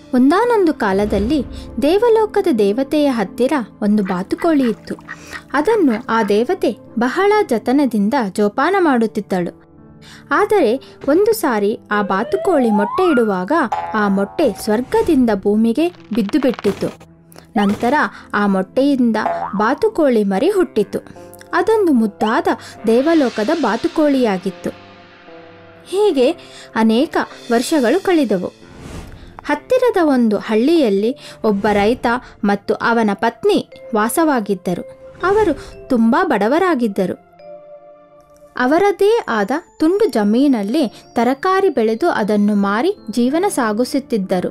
ಒಂದಾನೊಂದು ಕಾಲದಲ್ಲಿ ದೇವಲೋಕದ ದೇವತೆಯ ಹತ್ತಿರ ಒಂದು ಬಾತುಕೋಳಿ ಇತ್ತು. ಅದನ್ನು ಆ ದೇವತೆ ಬಹಳ ಜತನದಿಂದ ಜೋಪಾನ ಮಾಡುತ್ತಿದ್ದಳು. ಆದರೆ ಒಂದು ಸಾರಿ ಆ ಬಾತುಕೋಳಿ ಮೊಟ್ಟೆ ಇಡುವಾಗ ಆ ಮೊಟ್ಟೆ ಸ್ವರ್ಗದಿಂದ ಭೂಮಿಗೆ ಬಿದ್ದು ಬಿಟ್ಟಿತು. ನಂತರ ಆ ಮೊಟ್ಟೆಯಿಂದ ಬಾತುಕೋಳಿ ಮರಿ ಹುಟ್ಟಿತು. ಅದೊಂದು ಮುದ್ದಾದ ದೇವಲೋಕದ ಬಾತುಕೋಳಿಯಾಗಿತ್ತು. ಹೀಗೆ ಅನೇಕ ವರ್ಷಗಳು ಕಳೆದವು. ಹತ್ತಿರದ ಒಂದು ಹಳ್ಳಿಯಲ್ಲಿ ಒಬ್ಬ ರೈತ ಮತ್ತು ಅವನ ಪತ್ನಿ ವಾಸವಾಗಿದ್ದರು. ಅವರು ತುಂಬ ಬಡವರಾಗಿದ್ದರು. ಅವರದೇ ಆದ ತುಂಡು ಜಮೀನಲ್ಲಿ ತರಕಾರಿ ಬೆಳೆದು ಅದನ್ನು ಮಾರಿ ಜೀವನ ಸಾಗಿಸುತ್ತಿದ್ದರು.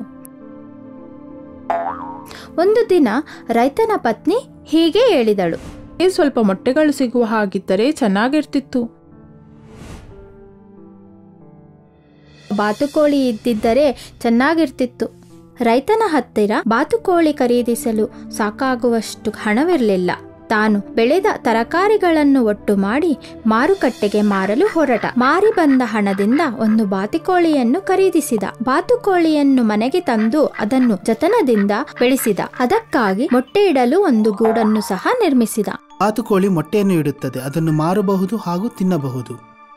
ಒಂದು ದಿನ ರೈತನ ಪತ್ನಿ ಹೀಗೆ ಹೇಳಿದಳು, ಸ್ವಲ್ಪ ಮೊಟ್ಟೆಗಳು ಸಿಗುವ ಹಾಗಿದ್ದರೆ ಚೆನ್ನಾಗಿರ್ತಿತ್ತು. ಬಾತುಕೋಳಿ ಇದ್ದಿದ್ದರೆ ಚೆನ್ನಾಗಿರ್ತಿತ್ತು. ರೈತನ ಹತ್ತಿರ ಬಾತುಕೋಳಿ ಖರೀದಿಸಲು ಸಾಕಾಗುವಷ್ಟು ಹಣವಿರಲಿಲ್ಲ. ತಾನು ಬೆಳೆದ ತರಕಾರಿಗಳನ್ನು ಒಟ್ಟು ಮಾಡಿ ಮಾರುಕಟ್ಟೆಗೆ ಮಾರಲು ಹೊರಟ. ಮಾರಿ ಬಂದ ಹಣದಿಂದ ಒಂದು ಬಾತುಕೋಳಿಯನ್ನು ಖರೀದಿಸಿದ. ಬಾತುಕೋಳಿಯನ್ನು ಮನೆಗೆ ತಂದು ಅದನ್ನು ಜತನದಿಂದ ಬೆಳೆಸಿದ. ಅದಕ್ಕಾಗಿ ಮೊಟ್ಟೆ ಇಡಲು ಒಂದು ಗೂಡನ್ನು ಸಹ ನಿರ್ಮಿಸಿದ. ಬಾತುಕೋಳಿ ಮೊಟ್ಟೆಯನ್ನು ಇಡುತ್ತದೆ. ಅದನ್ನು ಮಾರಬಹುದು ಹಾಗೂ ತಿನ್ನಬಹುದು.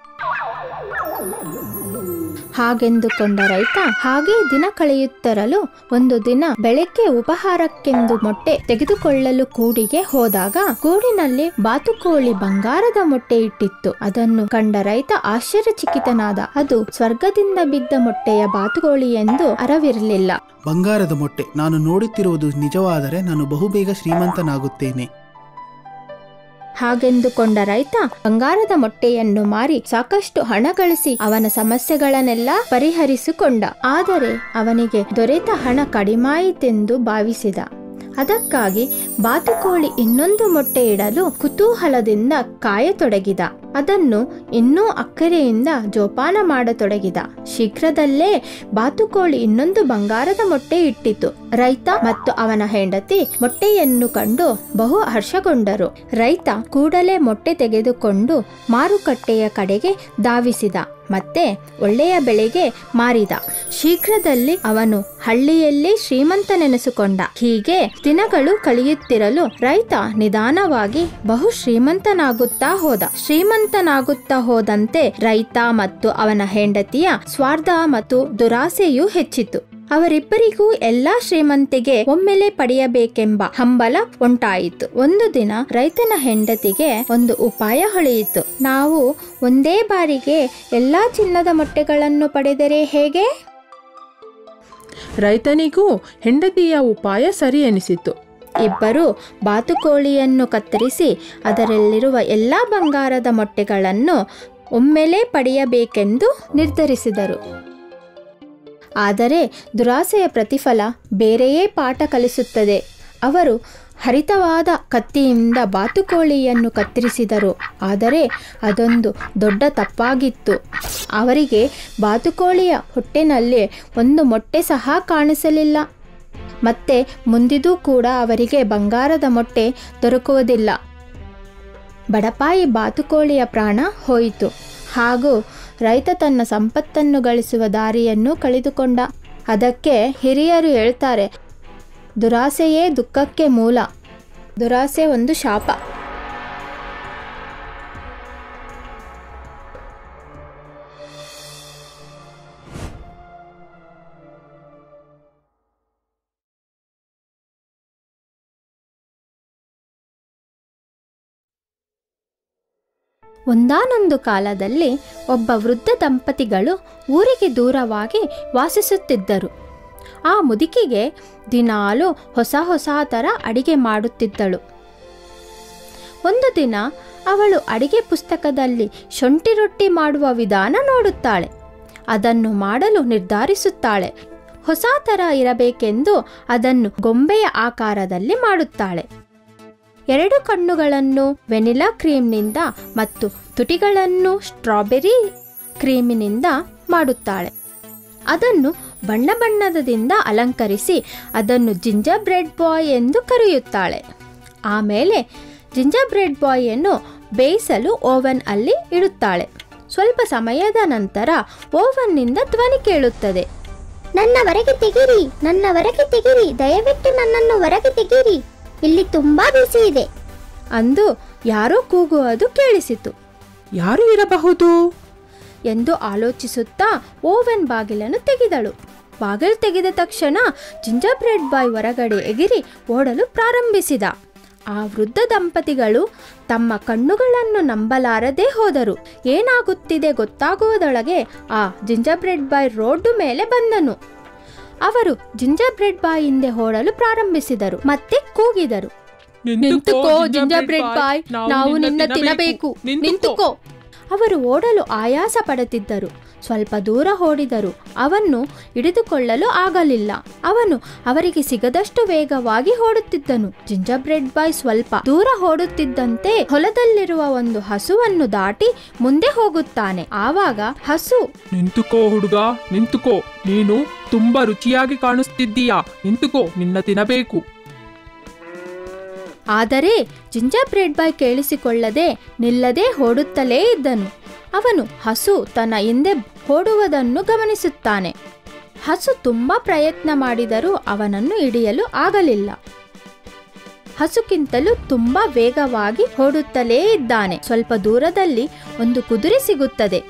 ಹಾಗೆಂದುಕೊಂಡ ರೈತ ಹಾಗೆ ದಿನ ಕಳೆಯುತ್ತಿರಲು ಒಂದು ದಿನ ಬೆಳಗ್ಗೆ ಉಪಹಾರಕ್ಕೆಂದು ಮೊಟ್ಟೆ ತೆಗೆದುಕೊಳ್ಳಲು ಕೂಡಿಗೆ ಹೋದಾಗ ಗೂಡಿನಲ್ಲಿ ಬಾತುಕೋಳಿ ಬಂಗಾರದ ಮೊಟ್ಟೆ ಇಟ್ಟಿತ್ತು. ಅದನ್ನು ಕಂಡ ರೈತ ಆಶ್ಚರ್ಯಚಕಿತನಾದ. ಅದು ಸ್ವರ್ಗದಿಂದ ಬಿದ್ದ ಮೊಟ್ಟೆಯ ಬಾತುಕೋಳಿ ಎಂದು ಅರಿವಿರಲಿಲ್ಲ. ಬಂಗಾರದ ಮೊಟ್ಟೆ, ನಾನು ನೋಡುತ್ತಿರುವುದು ನಿಜವಾದರೆ ನಾನು ಬಹುಬೇಗ ಶ್ರೀಮಂತನಾಗುತ್ತೇನೆ. ಹಾಗೆಂದುಕೊಂಡ ರೈತ ಬಂಗಾರದ ಮೊಟ್ಟೆಯನ್ನು ಮಾರಿ ಸಾಕಷ್ಟು ಹಣ ಗಳಿಸಿ ಅವನ ಸಮಸ್ಯೆಗಳನ್ನೆಲ್ಲ ಪರಿಹರಿಸಿಕೊಂಡ. ಆದರೆ ಅವನಿಗೆ ದೊರೆತ ಹಣ ಕಡಿಮಾಯಿತೆಂದು ಭಾವಿಸಿದ. ಅದಕ್ಕಾಗಿ ಬಾತುಕೋಳಿ ಇನ್ನೊಂದು ಮೊಟ್ಟೆ ಇಡಲು ಕುತೂಹಲದಿಂದ ಕಾಯತೊಡಗಿದ. ಅದನ್ನು ಇನ್ನೂ ಅಕ್ಕರೆಯಿಂದ ಜೋಪಾನ ಮಾಡತೊಡಗಿದ. ಶೀಘ್ರದಲ್ಲೇ ಬಾತುಕೋಳಿ ಇನ್ನೊಂದು ಬಂಗಾರದ ಮೊಟ್ಟೆ ಇಟ್ಟಿತು. ರೈತ ಮತ್ತು ಅವನ ಹೆಂಡತಿ ಮೊಟ್ಟೆಯನ್ನು ಕಂಡು ಬಹು ಹರ್ಷಗೊಂಡರು. ರೈತ ಕೂಡಲೇ ಮೊಟ್ಟೆ ತೆಗೆದುಕೊಂಡು ಮಾರುಕಟ್ಟೆಯ ಕಡೆಗೆ ಧಾವಿಸಿದ. ಮತ್ತೆ ಒಳ್ಳೆಯ ಬೆಲೆಗೆ ಮಾರಿದ. ಶೀಘ್ರದಲ್ಲಿ ಅವನು ಹಳ್ಳಿಯಲ್ಲಿ ಶ್ರೀಮಂತನೆನಿಸಿಕೊಂಡ. ಹೀಗೆ ದಿನಗಳು ಕಳೆಯುತ್ತಿರಲು ರೈತ ನಿಧಾನವಾಗಿ ಬಹು ಶ್ರೀಮಂತನಾಗುತ್ತಾ ಹೋದಂತೆ ರೈತ ಮತ್ತು ಅವನ ಹೆಂಡತಿಯ ಸ್ವಾರ್ಥ ಮತ್ತು ದುರಾಸೆಯೂ ಹೆಚ್ಚಿತು. ಅವರಿಬ್ಬರಿಗೂ ಎಲ್ಲಾ ಶ್ರೀಮಂತಿಗೆ ಒಮ್ಮೆಲೆ ಪಡೆಯಬೇಕೆಂಬ ಹಂಬಲ ಉಂಟಾಯಿತು. ಒಂದು ದಿನ ರೈತನ ಹೆಂಡತಿಗೆ ಒಂದು ಉಪಾಯ ಹೊಳೆಯಿತು. ನಾವು ಒಂದೇ ಬಾರಿಗೆ ಎಲ್ಲಾ ಚಿನ್ನದ ಮೊಟ್ಟೆಗಳನ್ನು ಪಡೆದರೆ ಹೇಗೆ? ರೈತನಿಗೂ ಹೆಂಡತಿಯ ಉಪಾಯ ಸರಿ ಎನಿಸಿತು. ಇಬ್ಬರು ಬಾತುಕೋಳಿಯನ್ನು ಕತ್ತರಿಸಿ ಅದರಲ್ಲಿರುವ ಎಲ್ಲಾ ಬಂಗಾರದ ಮೊಟ್ಟೆಗಳನ್ನು ಒಮ್ಮೆಲೆ ಪಡೆಯಬೇಕೆಂದು ನಿರ್ಧರಿಸಿದರು. ಆದರೆ ದುರಾಸೆಯ ಪ್ರತಿಫಲ ಬೇರೆಯೇ ಪಾಠ ಕಲಿಸುತ್ತದೆ. ಅವರು ಹರಿತವಾದ ಕತ್ತಿಯಿಂದ ಬಾತುಕೋಳಿಯನ್ನು ಕತ್ತರಿಸಿದರು. ಆದರೆ ಅದೊಂದು ದೊಡ್ಡ ತಪ್ಪಾಗಿತ್ತು. ಅವರಿಗೆ ಬಾತುಕೋಳಿಯ ಹೊಟ್ಟೆನಲ್ಲಿ ಒಂದು ಮೊಟ್ಟೆ ಸಹ ಕಾಣಿಸಲಿಲ್ಲ. ಮತ್ತೆ ಮುಂದಿದೂ ಕೂಡ ಅವರಿಗೆ ಬಂಗಾರದ ಮೊಟ್ಟೆ ದೊರಕುವುದಿಲ್ಲ. ಬಡಪಾಯಿ ಬಾತುಕೋಳಿಯ ಪ್ರಾಣ ಹೋಯಿತು. ಹಾಗೂ ರೈತ ತನ್ನ ಸಂಪತ್ತನ್ನು ಗಳಿಸುವ ದಾರಿಯನ್ನು ಕಳೆದುಕೊಂಡ. ಅದಕ್ಕೆ ಹಿರಿಯರು ಹೇಳ್ತಾರೆ, ದುರಾಸೆಯೇ ದುಃಖಕ್ಕೆ ಮೂಲ. ದುರಾಸೆ ಒಂದು ಶಾಪ. ಒಂದಾನೊಂದು ಕಾಲದಲ್ಲಿ ಒಬ್ಬ ವೃದ್ಧ ದಂಪತಿಗಳು ಊರಿಗೆ ದೂರವಾಗಿ ವಾಸಿಸುತ್ತಿದ್ದರು. ಆ ಮುದುಕಿಗೆ ದಿನಾಲೂ ಹೊಸ ಥರ ಅಡಿಗೆ ಮಾಡುತ್ತಿದ್ದಳು. ಒಂದು ದಿನ ಅವಳು ಅಡಿಗೆ ಪುಸ್ತಕದಲ್ಲಿ ಶುಂಠಿ ರೊಟ್ಟಿ ಮಾಡುವ ವಿಧಾನ ನೋಡುತ್ತಾಳೆ. ಅದನ್ನು ಮಾಡಲು ನಿರ್ಧರಿಸುತ್ತಾಳೆ. ಹೊಸ ಥರ ಇರಬೇಕೆಂದು ಅದನ್ನು ಗೊಂಬೆಯ ಆಕಾರದಲ್ಲಿ ಮಾಡುತ್ತಾಳೆ. 2 ಕಣ್ಣುಗಳನ್ನು ವೆನಿಲಾ ಕ್ರೀಮ್ನಿಂದ ಮತ್ತು ತುಟಿಗಳನ್ನು ಸ್ಟ್ರಾಬೆರಿ ಕ್ರೀಮಿನಿಂದ ಮಾಡುತ್ತಾಳೆ. ಅದನ್ನು ಬಣ್ಣದಿಂದ ಅಲಂಕರಿಸಿ ಅದನ್ನು ಜಿಂಜರ್ ಬ್ರೆಡ್ ಬಾಯ್ ಎಂದು ಕರೆಯುತ್ತಾಳೆ. ಆಮೇಲೆ ಜಿಂಜರ್ ಬ್ರೆಡ್ ಬಾಯನ್ನು ಬೇಯಿಸಲು ಓವನ್ ಅಲ್ಲಿ ಇಡುತ್ತಾಳೆ. ಸ್ವಲ್ಪ ಸಮಯದ ನಂತರ ಓವನ್ನಿಂದ ಧ್ವನಿ ಕೇಳುತ್ತದೆ. ನನ್ನ ಹೊರಗೆ ತೆಗೀರಿ, ನನ್ನ ಹೊರಗೆ ತೆಗೀರಿ, ದಯವಿಟ್ಟು ನನ್ನನ್ನು ಹೊರಗೆ ತೆಗೀರಿ, ಇಲ್ಲಿ ತುಂಬಾ ಬಿಸಿ ಇದೆ ಅಂದು ಯಾರೋ ಕೂಗುವುದು ಕೇಳಿಸಿತು. ಯಾರು ಇರಬಹುದು? ಎಂದು ಆಲೋಚಿಸುತ್ತಾ ಓವೆನ್ ಬಾಗಿಲನ್ನು ತೆಗೆದಳು. ಬಾಗಿಲು ತೆಗೆದ ತಕ್ಷಣ ಜಿಂಜರ್ ಬ್ರೆಡ್ ಬಾಯ್ ಹೊರಗಡೆ ಎಗಿರಿ ಓಡಲು ಪ್ರಾರಂಭಿಸಿದ. ಆ ವೃದ್ಧ ದಂಪತಿಗಳು ತಮ್ಮ ಕಣ್ಣುಗಳನ್ನು ನಂಬಲಾರದೆ ಹೋದರು. ಏನಾಗುತ್ತಿದೆ ಗೊತ್ತಾಗುವುದೊಳಗೆ ಆ ಜಿಂಜರ್ ಬ್ರೆಡ್ ಬಾಯ್ ರೋಡ್ ಮೇಲೆ ಬಂದನು. ಅವರು ಜಿಂಜರ್ ಬ್ರೆಡ್ ಬಾಯ್ ಹಿಂದೆ ಓಡಲು ಪ್ರಾರಂಭಿಸಿದರು. ಮತ್ತೆ ಕೂಗಿದರು, ನಿಂತುಕೋ ಜಿಂಜರ್ ಬ್ರೆಡ್ ಬಾಯ್, ನಾವು ನಿನ್ನ ತಿನ್ನಬೇಕು, ನಿಂತುಕೋ. ಅವರು ಓಡಲು ಆಯಾಸ ಪಡುತ್ತಿದ್ದರು. ಸ್ವಲ್ಪ ದೂರ ಓಡಿದರು. ಅವನ್ನು ಹಿಡಿದುಕೊಳ್ಳಲು ಆಗಲಿಲ್ಲ. ಅವನು ಅವರಿಗೆ ಸಿಗದಷ್ಟು ವೇಗವಾಗಿ ಓಡುತ್ತಿದ್ದನು. ಜಿಂಜರ್ ಬ್ರೆಡ್ ಬಾಯ್ ಸ್ವಲ್ಪ ದೂರ ಓಡುತ್ತಿದ್ದಂತೆ ಹೊಲದಲ್ಲಿರುವ ಒಂದು ಹಸುವನ್ನು ದಾಟಿ ಮುಂದೆ ಹೋಗುತ್ತಾನೆ. ಆವಾಗ ಹಸು, ನಿಂತುಕೋ ಹುಡುಗ, ನಿಂತುಕೋ, ನೀನು ತುಂಬಾ ರುಚಿಯಾಗಿ ಕಾಣಿಸ್ತಿದ್ದೀಯಾ, ನಿಂತುಕೋ, ನಿನ್ನ ತಿನ್ನಬೇಕು. ಆದರೆ ಜಿಂಜರ್ ಬ್ರೆಡ್ ಬಾಯ್ ಕೇಳಿಸಿಕೊಳ್ಳದೆ ನಿಲ್ಲದೆ ಓಡುತ್ತಲೇ ಇದ್ದನು. ಅವನು ಹಸು ತನ್ನ ಹಿಂದೆ ಓಡುವುದನ್ನು ಗಮನಿಸುತ್ತಾನೆ. ಹಸು ತುಂಬಾ ಪ್ರಯತ್ನ ಮಾಡಿದರೂ ಅವನನ್ನು ಹಿಡಿಯಲು ಆಗಲಿಲ್ಲ. ಹಸುಕ್ಕಿಂತಲೂ ತುಂಬಾ ವೇಗವಾಗಿ ಓಡುತ್ತಲೇ ಇದ್ದಾನೆ. ಸ್ವಲ್ಪ ದೂರದಲ್ಲಿ ಒಂದು ಕುದುರೆ ಸಿಗುತ್ತದೆ.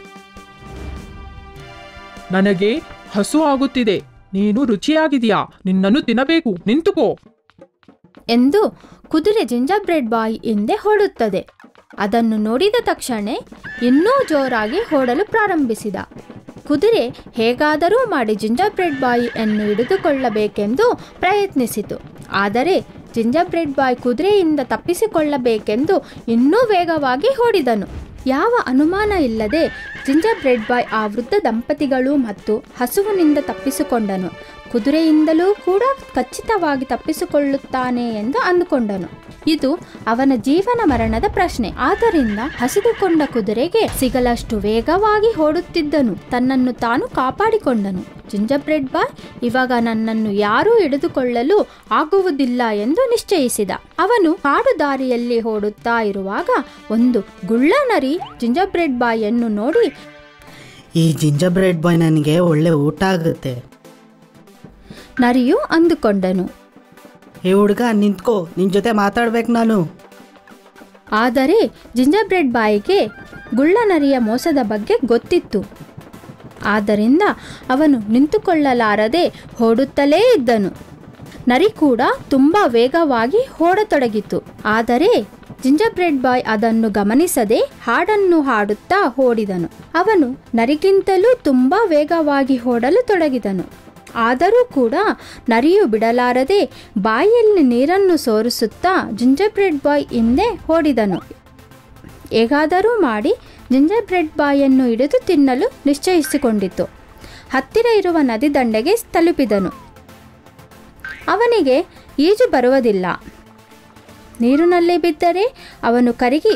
ನನಗೆ ಹಸು ಆಗುತ್ತಿದೆ, ನೀನು ರುಚಿಯಾಗಿದೆಯಾ, ನಿನ್ನನ್ನು ತಿನ್ನಬೇಕು, ನಿಂತುಕೋ ಎಂದು ಕುದುರೆ ಜಿಂಜರ್ ಬ್ರೆಡ್ ಬಾಯ್ ಹಿಂದೆ ಓಡುತ್ತದೆ. ಅದನ್ನು ನೋಡಿದ ತಕ್ಷಣ ಇನ್ನೂ ಜೋರಾಗಿ ಓಡಲು ಪ್ರಾರಂಭಿಸಿದ. ಕುದುರೆ ಹೇಗಾದರೂ ಮಾಡಿ ಜಿಂಜರ್ ಬ್ರೆಡ್ ಬಾಯಿಯನ್ನು ಹಿಡಿದುಕೊಳ್ಳಬೇಕೆಂದು ಪ್ರಯತ್ನಿಸಿತು. ಆದರೆ ಜಿಂಜರ್ ಬ್ರೆಡ್ ಬಾಯ್ ಕುದುರೆಯಿಂದ ತಪ್ಪಿಸಿಕೊಳ್ಳಬೇಕೆಂದು ಇನ್ನೂ ವೇಗವಾಗಿ ಓಡಿದನು. ಯಾವ ಅನುಮಾನ ಇಲ್ಲದೆ ಜಿಂಜರ್ ಬ್ರೆಡ್ ಬಾಯ್ ಆ ವೃದ್ಧ ದಂಪತಿಗಳು ಮತ್ತು ಹಸುವಿನಿಂದ ತಪ್ಪಿಸಿಕೊಂಡನು. ಕುದುರೆಯಿಂದಲೂ ಕೂಡ ಖಚಿತವಾಗಿ ತಪ್ಪಿಸಿಕೊಳ್ಳುತ್ತಾನೆ ಎಂದು ಅಂದುಕೊಂಡನು. ಇದು ಅವನ ಜೀವನ ಮರಣದ ಪ್ರಶ್ನೆ. ಆದ್ದರಿಂದ ಹಸಿದುಕೊಂಡ ಕುದುರೆಗೆ ಸಿಗಲಷ್ಟು ವೇಗವಾಗಿ ಓಡುತ್ತಿದ್ದನು. ತನ್ನನ್ನು ತಾನು ಕಾಪಾಡಿಕೊಂಡನು. ಜಿಂಜರ್ ಬ್ರೆಡ್ ಬಾಯ್ ಇವಾಗ ನನ್ನನ್ನು ಯಾರೂ ಹಿಡಿದುಕೊಳ್ಳಲು ಆಗುವುದಿಲ್ಲ ಎಂದು ನಿಶ್ಚಯಿಸಿದ. ಅವನು ಕಾಡು ದಾರಿಯಲ್ಲಿ ಓಡುತ್ತಾ ಇರುವಾಗ ಒಂದು ಗುಳ್ಳನರಿ ಜಿಂಜರ್ ಬ್ರೆಡ್ ಬಾಯನ್ನು ನೋಡಿ, ಈ ಜಿಂಜರ್ ಬ್ರೆಡ್ ಬಾಯ್ ನನಗೆ ಒಳ್ಳೆ ಊಟ ಆಗುತ್ತೆ. ನರಿಯು ಅಂದುಕೊಂಡನು. ಏ ಹುಡುಗ, ನಿಂತ್ಕೋ, ನಿನ್ನ ಜೊತೆ ಮಾತಾಡ್ಬೇಕು ನಾನು. ಆದರೆ ಜಿಂಜರ್ ಬ್ರೆಡ್ ಬಾಯಿಗೆ ಗುಳ್ಳನರಿಯ ಮೋಸದ ಬಗ್ಗೆ ಗೊತ್ತಿತ್ತು. ಆದ್ದರಿಂದ ಅವನು ನಿಂತುಕೊಳ್ಳಲಾರದೆ ಓಡುತ್ತಲೇ ಇದ್ದನು. ನರಿ ಕೂಡ ತುಂಬ ವೇಗವಾಗಿ ಓಡತೊಡಗಿತು. ಆದರೆ ಜಿಂಜರ್ ಬ್ರೆಡ್ ಬಾಯ್ ಅದನ್ನು ಗಮನಿಸದೆ ಹಾಡನ್ನು ಹಾಡುತ್ತಾ ಓಡಿದನು. ಅವನು ನರಿಗಿಂತಲೂ ತುಂಬ ವೇಗವಾಗಿ ಓಡಲು ತೊಡಗಿದನು. ಆದರೂ ಕೂಡ ನರಿಯು ಬಿಡಲಾರದೆ ಬಾಯಲ್ಲಿ ನೀರನ್ನು ಸೋರಿಸುತ್ತಾ ಜಿಂಜರ್ ಬ್ರೆಡ್ ಬಾಯ್ ಹಿಂದೆ ಓಡಿದನು. ಹೇಗಾದರೂ ಮಾಡಿ ಜಿಂಜರ್ ಬ್ರೆಡ್ ಬಾಯನ್ನು ಹಿಡಿದು ತಿನ್ನಲು ನಿಶ್ಚಯಿಸಿಕೊಂಡಿತು. ಹತ್ತಿರ ಇರುವ ನದಿ ದಂಡೆಗೆ ತಲುಪಿದನು. ಅವನಿಗೆ ಈಜು ಬರುವುದಿಲ್ಲ. ನೀರಿನಲ್ಲೇ ಬಿದ್ದರೆ ಅವನು ಕರಗಿ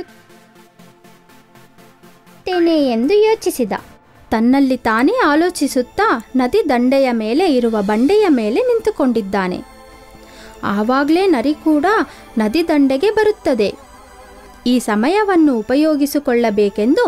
ಸಾಯುತ್ತೇನೆ ಎಂದು ಯೋಚಿಸಿದ. ತನ್ನಲ್ಲಿ ತಾನೇ ಆಲೋಚಿಸುತ್ತಾ ನದಿ ದಂಡೆಯ ಮೇಲೆ ಇರುವ ಬಂಡೆಯ ಮೇಲೆ ನಿಂತುಕೊಂಡಿದ್ದಾನೆ. ಆವಾಗಲೇ ನರಿ ಕೂಡ ನದಿ ದಂಡೆಗೆ ಬರುತ್ತದೆ. ಈ ಸಮಯವನ್ನು ಉಪಯೋಗಿಸಿಕೊಳ್ಳಬೇಕೆಂದು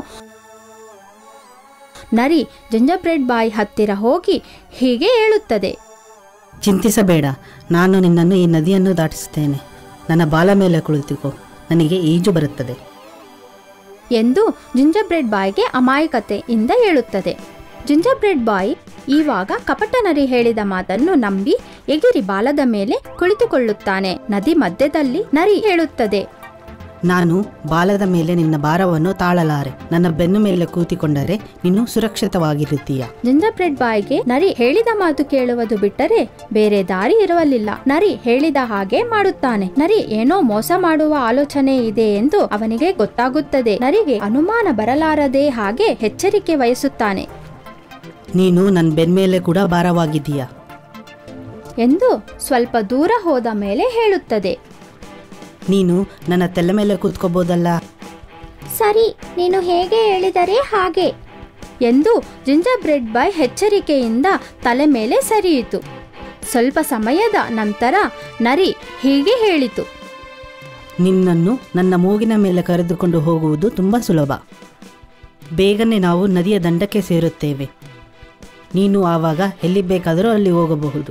ನರಿ ಜಿಂಜರ್ ಬ್ರೆಡ್ ಬಾಯ್ ಹತ್ತಿರ ಹೋಗಿ ಹೀಗೆ ಹೇಳುತ್ತದೆ, ಚಿಂತಿಸಬೇಡ, ನಾನು ನಿನ್ನನ್ನು ಈ ನದಿಯನ್ನು ದಾಟಿಸುತ್ತೇನೆ. ನನ್ನ ಬಾಲ ಮೇಲೆ ಕುಳಿತುಕೋ, ನನಗೆ ಈಜು ಬರುತ್ತದೆ ಎಂದು ಜಿಂಜರ್ ಬ್ರೆಡ್ ಬಾಯ್ಗೆ ಅಮಾಯಕತೆಯಿಂದ ಹೇಳುತ್ತದೆ. ಜಿಂಜರ್ ಬ್ರೆಡ್ ಬಾಯ್ ಇವಾಗ ಕಪಟ ನರಿ ಹೇಳಿದ ಮಾತನ್ನು ನಂಬಿ ಎಗಿರಿ ಬಾಲದ ಮೇಲೆ ಕುಳಿತುಕೊಳ್ಳುತ್ತಾನೆ. ನದಿ ಮಧ್ಯದಲ್ಲಿ ನರಿ ಹೇಳುತ್ತದೆ, ನಾನು ಬಾಲದ ಮೇಲೆ ನಿನ್ನ ಭಾರವನ್ನು ತಾಳಲಾರೆ. ನನ್ನ ಬೆನ್ನು ಮೇಲೆ ಕೂತಿಕೊಂಡರೆ ನೀನು ಸುರಕ್ಷಿತವಾಗಿರುತ್ತೀಯ. ಜಿಂಜರ್ ಬ್ರೆಡ್ ಬಾಯ್ಗೆ ನರಿ ಹೇಳಿದ ಮಾತು ಕೇಳುವುದು ಬಿಟ್ಟರೆ ಬೇರೆ ದಾರಿ ಇರಲಿಲ್ಲ. ನರಿ ಹೇಳಿದ ಹಾಗೆ ಮಾಡುತ್ತಾನೆ. ನರಿ ಏನೋ ಮೋಸ ಮಾಡುವ ಆಲೋಚನೆ ಇದೆ ಎಂದು ಅವನಿಗೆ ಗೊತ್ತಾಗುತ್ತದೆ. ನರಿಗೆ ಅನುಮಾನ ಬರಲಾರದೆ ಹಾಗೆ ಎಚ್ಚರಿಕೆ ವಹಿಸುತ್ತಾನೆ. ನೀನು ನನ್ನ ಬೆನ್ನ ಮೇಲೆ ಕೂಡ ಭಾರವಾಗಿದ್ದೀಯ ಎಂದು ಸ್ವಲ್ಪ ದೂರ ಹೋದ ಮೇಲೆ ಹೇಳುತ್ತದೆ. ನೀನು ನನ್ನ ತಲೆ ಮೇಲೆ ಕೂತ್ಕೋಬೋದಲ್ಲ. ಸರಿ, ನೀನು ಹೇಗೆ ಹೇಳಿದರೆ ಹಾಗೆ ಎಂದು ಜಿಂಜರ್ ಬ್ರೆಡ್ ಬಾಯ್ ಎಚ್ಚರಿಕೆಯಿಂದ ತಲೆ ಮೇಲೆ ಸರಿಯಿತು. ಸ್ವಲ್ಪ ಸಮಯದ ನಂತರ ನರಿ ಹೀಗೆ ಹೇಳಿತು, ನಿನ್ನನ್ನು ನನ್ನ ಮೂಗಿನ ಮೇಲೆ ಕರೆದುಕೊಂಡು ಹೋಗುವುದು ತುಂಬ ಸುಲಭ. ಬೇಗನೆ ನಾವು ನದಿಯ ದಂಡಕ್ಕೆ ಸೇರುತ್ತೇವೆ. ನೀನು ಆವಾಗ ಎಲ್ಲಿ ಬೇಕಾದರೂ ಅಲ್ಲಿ ಹೋಗಬಹುದು.